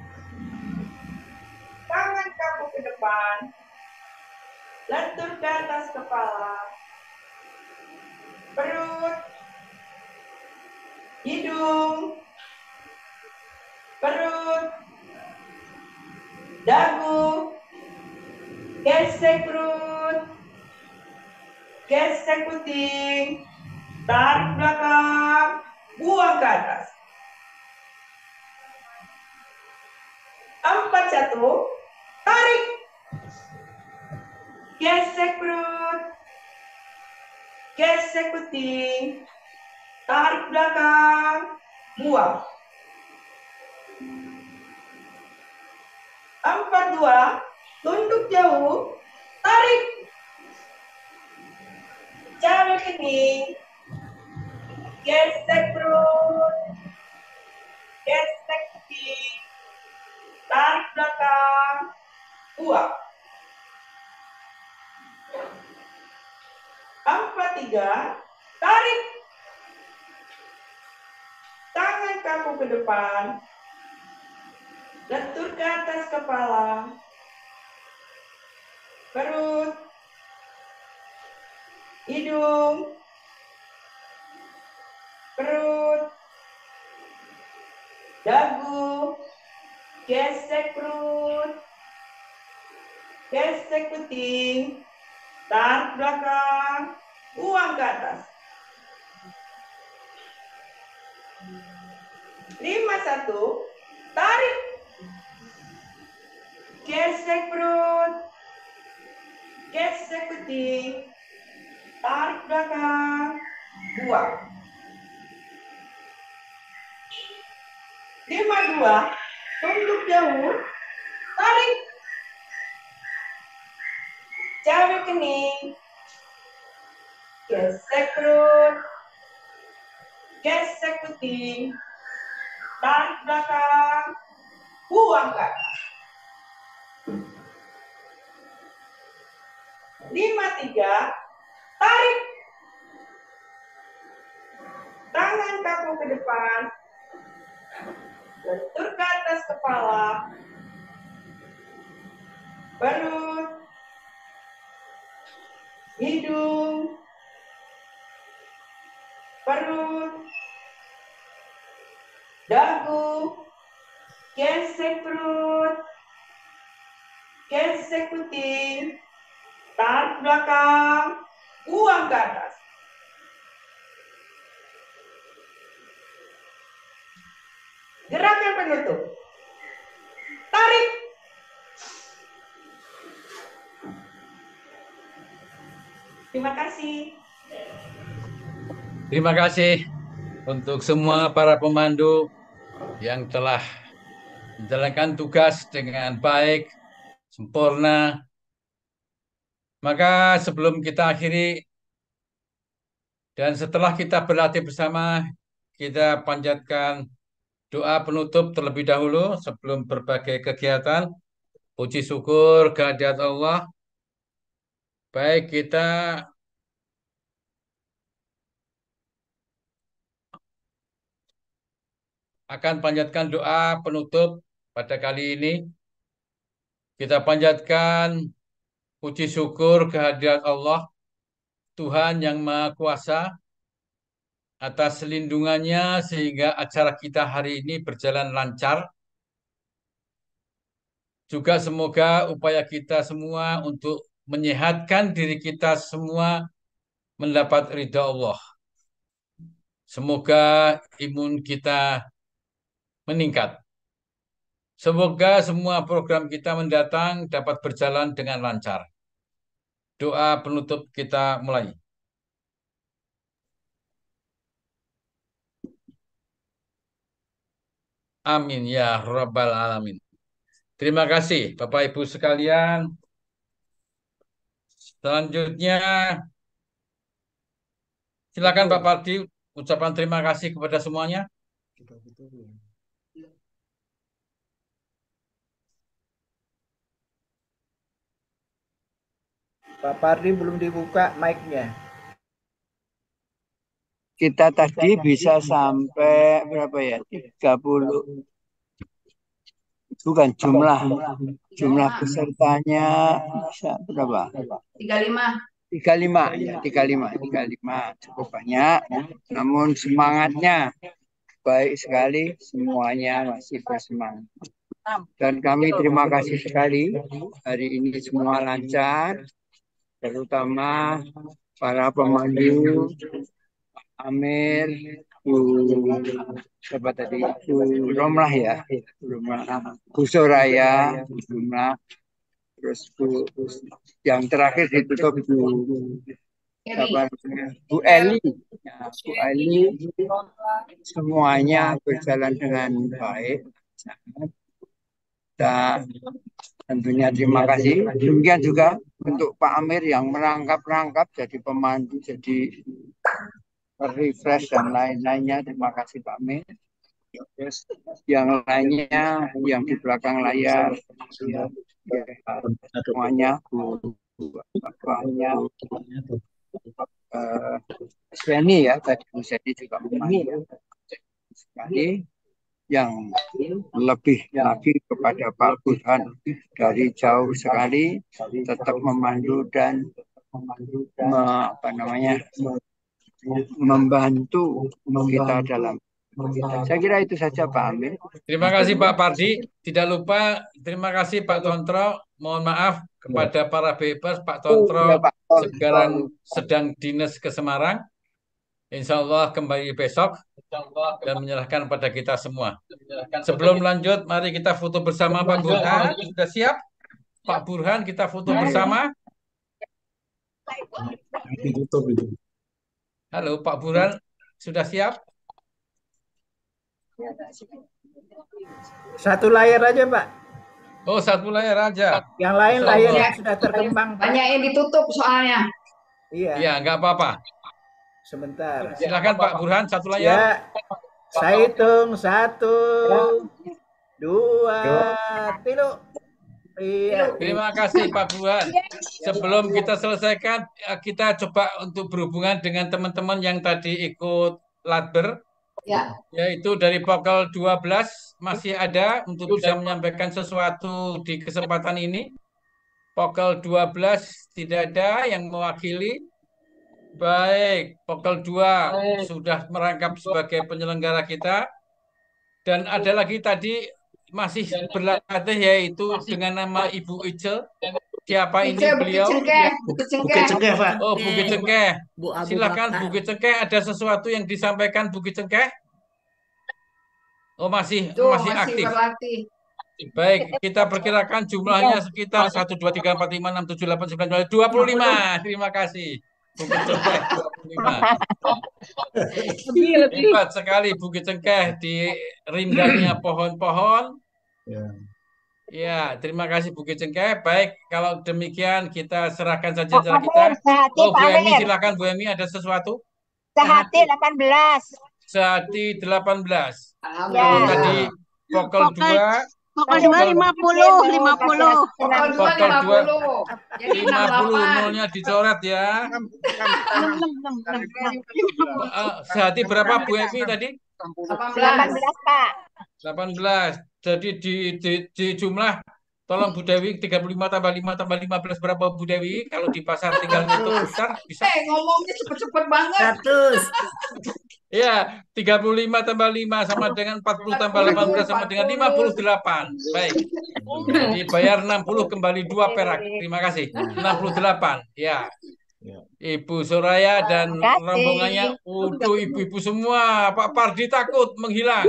tangan kamu ke depan, lentur ke atas kepala, perut, hidung, perut, dagu, gesek perut, gesek puting, tarik belakang, buang ke atas. 4, 1, tarik, gesek perut, gesek puting, tarik belakang, buang. 4, 2, tunduk jauh, tarik, cabai kening, gesek perut, gesek puting, tarik belakang, buang. 4, 3, tarik tangan kamu ke depan, lentur ke atas kepala, perut, hidung, perut, dagu, gesek perut, gesek puting, tarik belakang, buang ke atas. 5, 1, tarik, gesek perut, gesek puting, tarik belakang, buang. 5, 2, tunduk jauh, tarik, cabai kening, gesek perut, gesek puting, tarik belakang, buang ke atas. 5, 3, tarik tangan kamu ke depan, lentur ke atas kepala, perut, hidung, perut, dagu, gesek perut, gesek puting, tarik belakang, buang ke atas. 5, gerakan penutup. Tarik. Terima kasih. Terima kasih untuk semua para pemandu yang telah menjalankan tugas dengan baik, sempurna. Maka sebelum kita akhiri dan setelah kita berlatih bersama, kita panjatkan doa penutup terlebih dahulu sebelum berbagai kegiatan. Puji syukur kehadirat Allah. Baik, kita akan panjatkan doa penutup pada kali ini. Kita panjatkan puji syukur kehadirat Allah, Tuhan yang Maha Kuasa, atas lindungannya sehingga acara kita hari ini berjalan lancar. Juga semoga upaya kita semua untuk menyehatkan diri kita semua mendapat ridha Allah. Semoga imun kita meningkat. Semoga semua program kita mendatang dapat berjalan dengan lancar. Doa penutup kita mulai. Amin ya rabbal alamin. Terima kasih Bapak Ibu sekalian. Selanjutnya silakan Pak Pardi ucapan terima kasih kepada semuanya. Pak Pardi belum dibuka mic-nya. kita tadi bisa sampai berapa ya? 30. Bukan jumlah pesertanya bisa berapa? 35. 35 ya, 35 cukup banyak. Namun semangatnya baik sekali, semuanya masih bersemangat. Dan kami terima kasih sekali hari ini semua lancar, terutama para pemandu, Amir, Bu siapa tadi? Bu Romlah ya, Bu Soraya, Bu Romlah, terus yang terakhir ditutup Bu Eli. Ya, Bu Eli, semuanya berjalan dengan baik. Dan tentunya terima kasih. Demikian juga untuk Pak Amir yang merangkap-rangkap jadi pemandu, jadi refresh dan lain-lainnya. Terima kasih Pak Amir. Terus yang lainnya yang di belakang layar ya, semuanya bapaknya Seni ya tadi Bu Seni juga memandu sekali. Yang lebih lagi kepada Pak Burhan dari jauh sekali tetap memandu dan membantu kita dalam. Saya kira itu saja Pak Amir. Terima kasih Pak Pardi. Tidak lupa terima kasih Pak Tontro. Mohon maaf kepada para bebas. Pak Tontro sekarang sedang dinas ke Semarang. Insya Allah kembali besok dan menyerahkan pada kita semua. Sebelum lanjut, mari kita foto bersama Pak Burhan. Sudah siap? Pak Burhan, kita foto bersama. Halo Pak Burhan, sudah siap? Satu layar aja, Pak. Oh, satu layar aja. Yang lain layarnya sudah terkembang. Banyak yang ditutup soalnya. Iya. Iya, nggak apa-apa. Sebentar. Silakan Pak Burhan, satu layar. Ya, saya hitung 1, 2, 3. Iya. Terima kasih Pak Burhan. Sebelum kita selesaikan, kita coba untuk berhubungan dengan teman-teman yang tadi ikut latber. Ya. Yaitu dari pukul 12 masih ada untuk bisa menyampaikan sesuatu di kesempatan ini. Pukul 12 tidak ada yang mewakili. Baik, pukul 2 sudah merangkap sebagai penyelenggara kita. Dan ada lagi tadi masih berlatih yaitu dengan nama Ibu Ice. Siapa ini beliau? Bukit Cengkeh, Pak. Oh, Bukit Cengkeh. Silakan Bukit Cengkeh, ada sesuatu yang disampaikan Bukit Cengkeh? Oh, masih aktif. Berlatih. Baik, kita perkirakan jumlahnya sekitar 1, 2, 3, 4, 5, 6, 7, 8, 9, 25. Terima kasih. Bukit Cengkeh 25. Hebat sekali Bukit Cengkeh di rindangnya pohon-pohon. Ya, terima kasih Bukit Cengkeh. Baik, kalau demikian kita serahkan saja cara kita. Oh, Bu Emi, silakan Bu Emi, ada sesuatu? Sehati 18. Sehati 18. Ya. Tadi pukul 2. Pokok 2 50. Pokok 2 50. Nolnya dicoret ya. Sehati berapa Bu Emi tadi? 18, Pak. 18. Jadi di jumlah tolong Bu Dewi 35 tambah 5 tambah 15 berapa Bu Dewi? Kalau di pasar tinggal ngitung besar bisa. Ngomongnya cepet-cepet banget. 100. Ya, 35 tambah 5 sama dengan 40 tambah 18 sama dengan 58. Baik. Jadi bayar 60 kembali 2 perak. Terima kasih. 68. Ya. Ibu Soraya dan rombongannya udah ibu-ibu semua. Pak Pardi takut menghilang.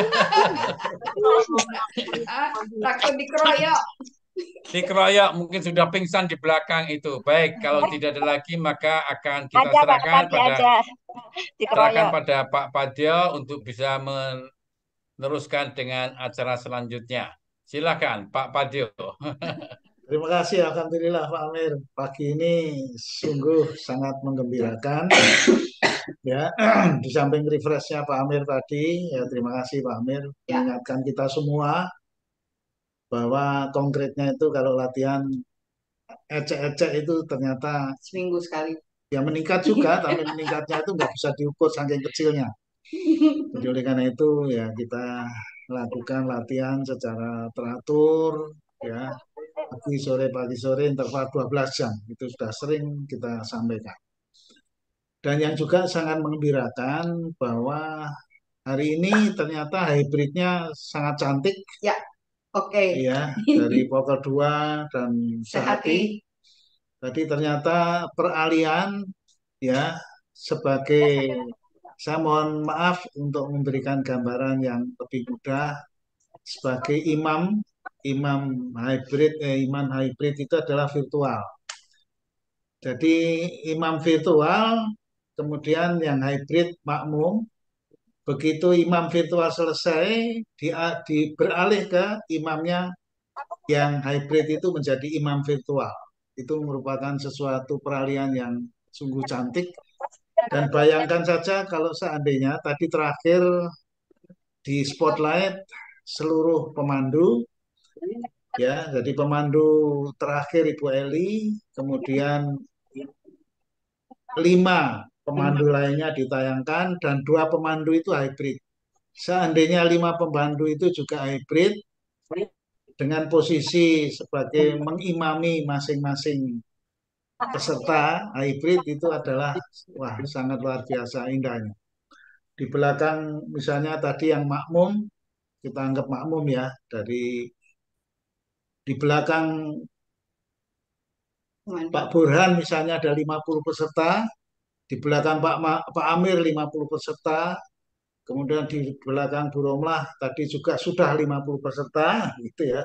Takut dikeroyok. Dikeroyok mungkin sudah pingsan di belakang itu. Baik, kalau tidak ada lagi maka akan kita serahkan pada Pak Padyo untuk bisa meneruskan dengan acara selanjutnya. Silakan Pak Padyo. Terima kasih, alhamdulillah Pak Amir. Pagi ini sungguh sangat menggembirakan. Ya, di samping refreshnya Pak Amir tadi, ya terima kasih Pak Amir mengingatkan kita semua bahwa konkretnya itu kalau latihan ecek-ecek itu ternyata seminggu sekali. Ya meningkat juga, tapi meningkatnya itu nggak bisa diukur saking kecilnya. Jadi oleh karena itu ya kita lakukan latihan secara teratur, ya pagi sore interval 12 jam itu sudah sering kita sampaikan. Dan yang juga sangat mengembirakan bahwa hari ini ternyata hybridnya sangat cantik. Ya, oke. Ya, dari Pokok 2 dan Sehati. Tadi ternyata peralihan ya sebagai, saya mohon maaf untuk memberikan gambaran yang lebih mudah, sebagai imam hybrid itu adalah virtual. Jadi imam virtual, kemudian yang hybrid makmum. Begitu imam virtual selesai, beralih ke imamnya yang hybrid itu menjadi imam virtual. Itu merupakan sesuatu peralihan yang sungguh cantik. Dan bayangkan saja kalau seandainya tadi terakhir di spotlight seluruh pemandu, ya, jadi pemandu terakhir Ibu Eli, kemudian 5 pemandu lainnya ditayangkan dan 2 pemandu itu hybrid. Seandainya 5 pemandu itu juga hybrid dengan posisi sebagai mengimami masing-masing peserta hybrid, itu adalah wah sangat luar biasa indahnya. Di belakang misalnya tadi yang makmum, kita anggap makmum ya, di belakang Pak Burhan misalnya ada 50 peserta, di belakang Pak Amir 50 peserta, kemudian di belakang Bu Romlah tadi juga sudah 50 peserta, gitu ya.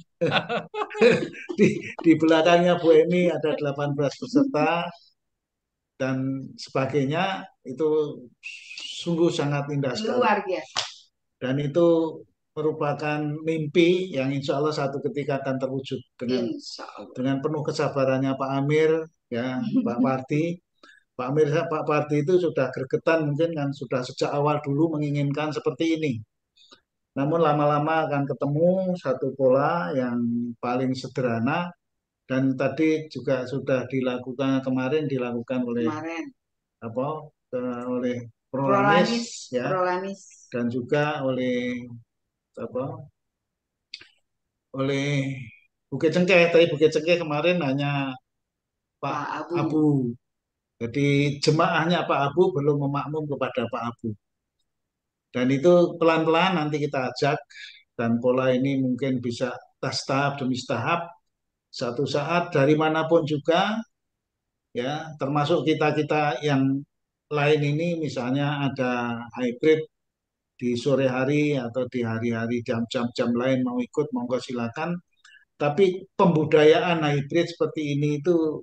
di belakangnya Bu Emi ada 18 peserta, dan sebagainya. Itu sungguh sangat indah sekali. Luar biasa. Dan itu merupakan mimpi yang insya Allah satu ketika akan terwujud dengan penuh kesabarannya Pak Amir, ya Pak Parti. Pak Amir, Pak Parti itu sudah gregetan mungkin kan, sudah sejak awal dulu menginginkan seperti ini. Namun lama-lama akan ketemu satu pola yang paling sederhana, dan tadi juga sudah kemarin dilakukan oleh oleh Prolanis, ya, dan juga oleh Bukit Cengkeh. Tadi Bukit Cengkeh kemarin hanya Pak Abu. Jadi jemaahnya Pak Abu belum memakmum kepada Pak Abu. Dan itu pelan-pelan nanti kita ajak, dan pola ini mungkin bisa tahap demi tahap. Satu saat dari manapun juga, ya, termasuk kita-kita yang lain ini, misalnya ada hybrid di sore hari atau di hari-hari jam-jam lain mau ikut, monggo silakan. Tapi pembudayaan hybrid seperti ini itu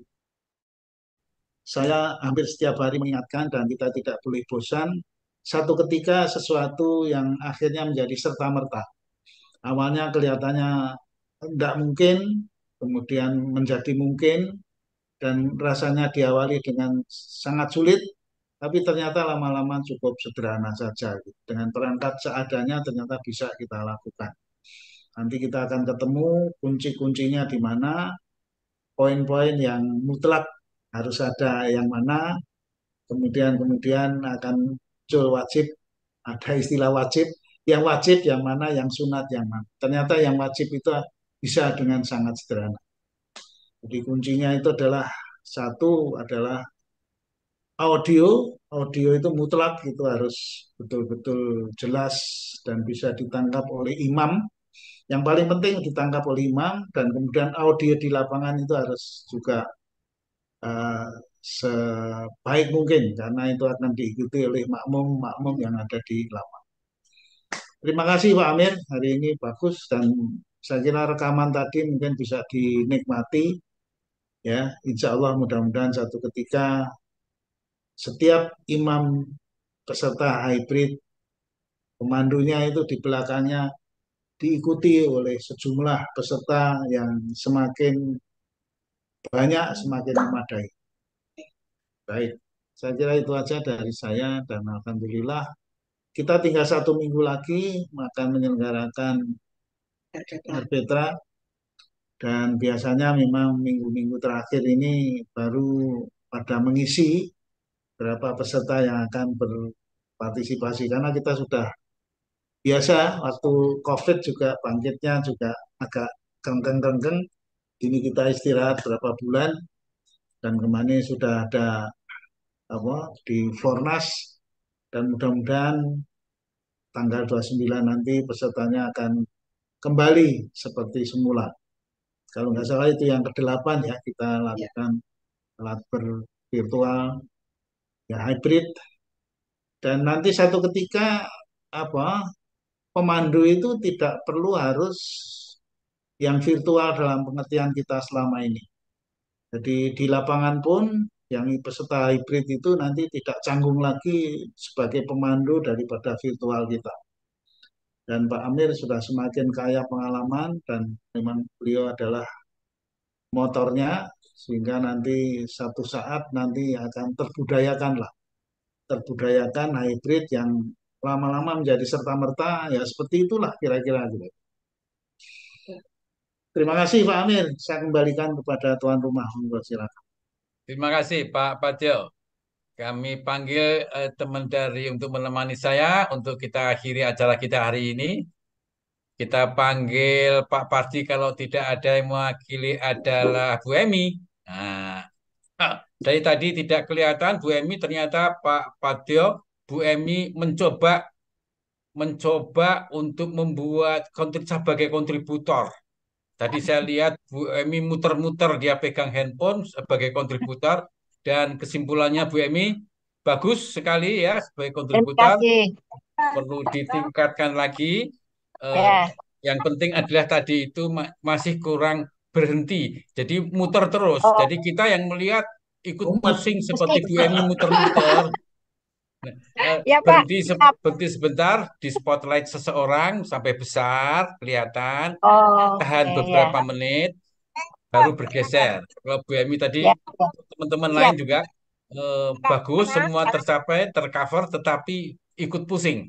saya hampir setiap hari mengingatkan, dan kita tidak boleh bosan. Satu ketika sesuatu yang akhirnya menjadi serta-merta. Awalnya kelihatannya tidak mungkin, kemudian menjadi mungkin, dan rasanya diawali dengan sangat sulit, tapi ternyata lama-lama cukup sederhana saja. Dengan perangkat seadanya ternyata bisa kita lakukan. Nanti kita akan ketemu kunci-kuncinya di mana, poin-poin yang mutlak harus ada yang mana, kemudian akan muncul wajib, ada istilah wajib, yang mana, yang sunat yang mana. Ternyata yang wajib itu bisa dengan sangat sederhana. Jadi kuncinya itu adalah satu adalah audio itu mutlak, itu harus betul-betul jelas dan bisa ditangkap oleh imam. Yang paling penting ditangkap oleh imam, dan kemudian audio di lapangan itu harus juga sebaik mungkin, karena itu akan diikuti oleh makmum yang ada di lapangan. Terima kasih Pak Amir, hari ini bagus, dan saya kira rekaman tadi mungkin bisa dinikmati, ya. Insya Allah mudah-mudahan satu ketika setiap imam peserta hybrid, pemandunya itu di belakangnya diikuti oleh sejumlah peserta yang semakin banyak, semakin memadai. Baik, saya kira itu aja dari saya, dan alhamdulillah kita tinggal 1 minggu lagi akan menyelenggarakan Herpetra, dan biasanya memang minggu-minggu terakhir ini baru pada mengisi berapa peserta yang akan berpartisipasi karena kita sudah biasa waktu COVID juga bangkitnya juga agak kengkeng-kengkeng. Ini kita istirahat berapa bulan dan kemarin sudah ada di Fornas dan mudah-mudahan tanggal 29 nanti pesertanya akan kembali seperti semula. Kalau nggak salah itu yang ke-8 ya kita lakukan alat virtual ya hybrid dan nanti satu ketika pemandu itu tidak perlu harus yang virtual dalam pengertian kita selama ini. Jadi di lapangan pun yang peserta hybrid itu nanti tidak canggung lagi sebagai pemandu daripada virtual kita. Dan Pak Amir sudah semakin kaya pengalaman dan memang beliau adalah motornya sehingga nanti satu saat nanti akan terbudayakan hybrid yang lama-lama menjadi serta-merta ya seperti itulah kira-kira gitu. Terima kasih Pak Amir, saya kembalikan kepada tuan rumah. Silakan. Terima kasih Pak Padil. Kami panggil teman dari untuk menemani saya untuk kita akhiri acara kita hari ini. Kita panggil Pak Pardi kalau tidak ada yang mewakili adalah Bu Emi. Nah, dari tadi tidak kelihatan Bu Emi, ternyata Pak Padil, Bu Emi mencoba untuk membuat sebagai kontributor. Tadi saya lihat Bu Emi muter-muter, dia pegang handphone sebagai kontributor dan kesimpulannya Bu Emi bagus sekali ya sebagai kontributor. Perlu ditingkatkan lagi. Yang penting adalah tadi itu masih kurang berhenti. Jadi muter terus. Jadi kita yang melihat ikut pusing seperti Bu Emi muter-muter. Berhenti sebentar di spotlight seseorang sampai besar kelihatan, tahan beberapa menit baru bergeser. Kalau Bu Emi tadi teman-teman lain juga bagus, semua tercapai, tercover, tetapi ikut pusing.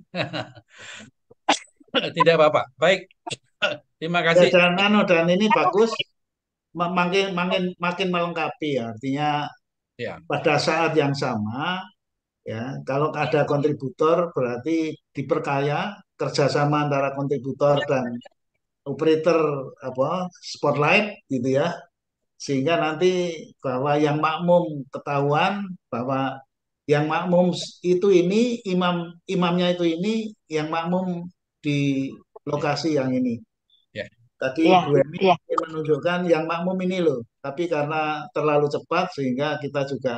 Tidak apa-apa. Baik, terima kasih. Dan ini bagus, makin melengkapi, artinya pada saat yang sama. Ya, kalau ada kontributor berarti diperkaya kerjasama antara kontributor dan operator spotlight gitu ya, sehingga nanti bahwa yang makmum ketahuan bahwa yang makmum itu ini imamnya itu ini yang makmum di lokasi yang ini. Tadi Bu Emi menunjukkan yang makmum ini loh, tapi karena terlalu cepat sehingga kita juga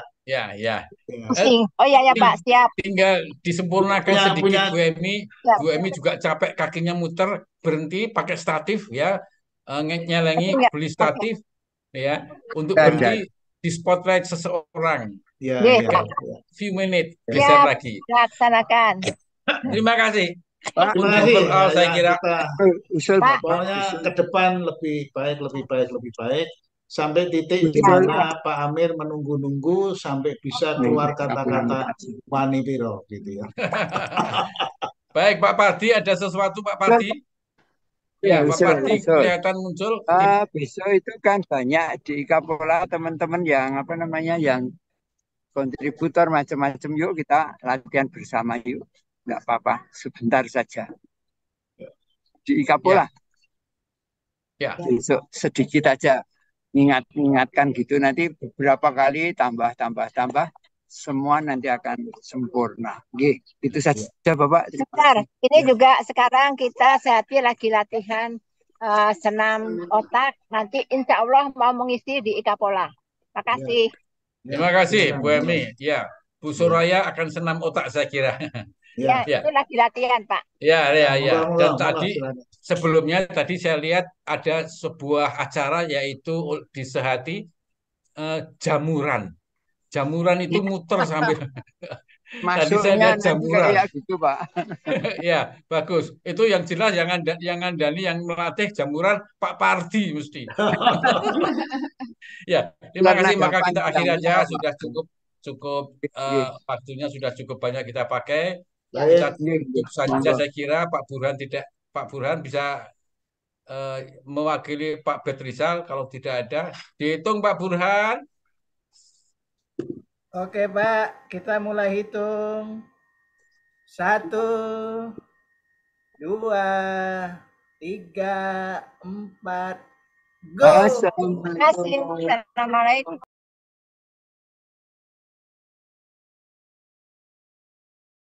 Pak, siap. Tinggal disempurnakan sedikit Bu Emi. Bu Emi juga capek kakinya muter, berhenti pakai statif ya, nyelengi beli statif ya untuk berhenti di spotlight seseorang. Few minutes geser lagi. Laksanakan. Terima kasih. Terima kasih. Saya kira pokoknya ke depan lebih baik sampai titik di mana Pak Amir menunggu-nunggu sampai bisa keluar kata-kata wani piro gitu ya. Baik Pak Pardi, ada sesuatu Pak Pardi? Ya, Pak Pardi kelihatan muncul. Besok itu kan banyak di Kapola teman-teman yang yang kontributor macam-macam, yuk kita latihan bersama yuk. Nggak apa-apa, sebentar saja. Di Kapola. Ya. Besok sedikit aja ingatkan gitu, nanti beberapa kali tambah semua nanti akan sempurna. Itu saja Bapak. Sebentar, ini juga sekarang kita sehati lagi latihan senam otak, nanti insya Allah mau mengisi di Ikapola. Terima kasih. Terima kasih Bu Emi. Ya, Bu Suraya akan senam otak saya kira. Itu lagi latihan Pak. Ya. Dan tadi sebelumnya tadi saya lihat ada sebuah acara yaitu di Sehati jamuran. Jamuran itu muter sambil tadi saya lihat jamuran. Gitu, Pak. Ya, bagus. Itu yang jelas yang ngandani yang melatih jamuran Pak Pardi mesti. Ya, terima kasih. Maka kita akhiri aja, sudah cukup waktunya sudah cukup banyak kita pakai. Kita cukup saja saya kira Pak Burhan bisa mewakili Pak Betrizal kalau tidak ada. Dihitung Pak Burhan. Oke, Pak. Kita mulai hitung. 1, 2, 3, 4. Go! Assalamualaikum.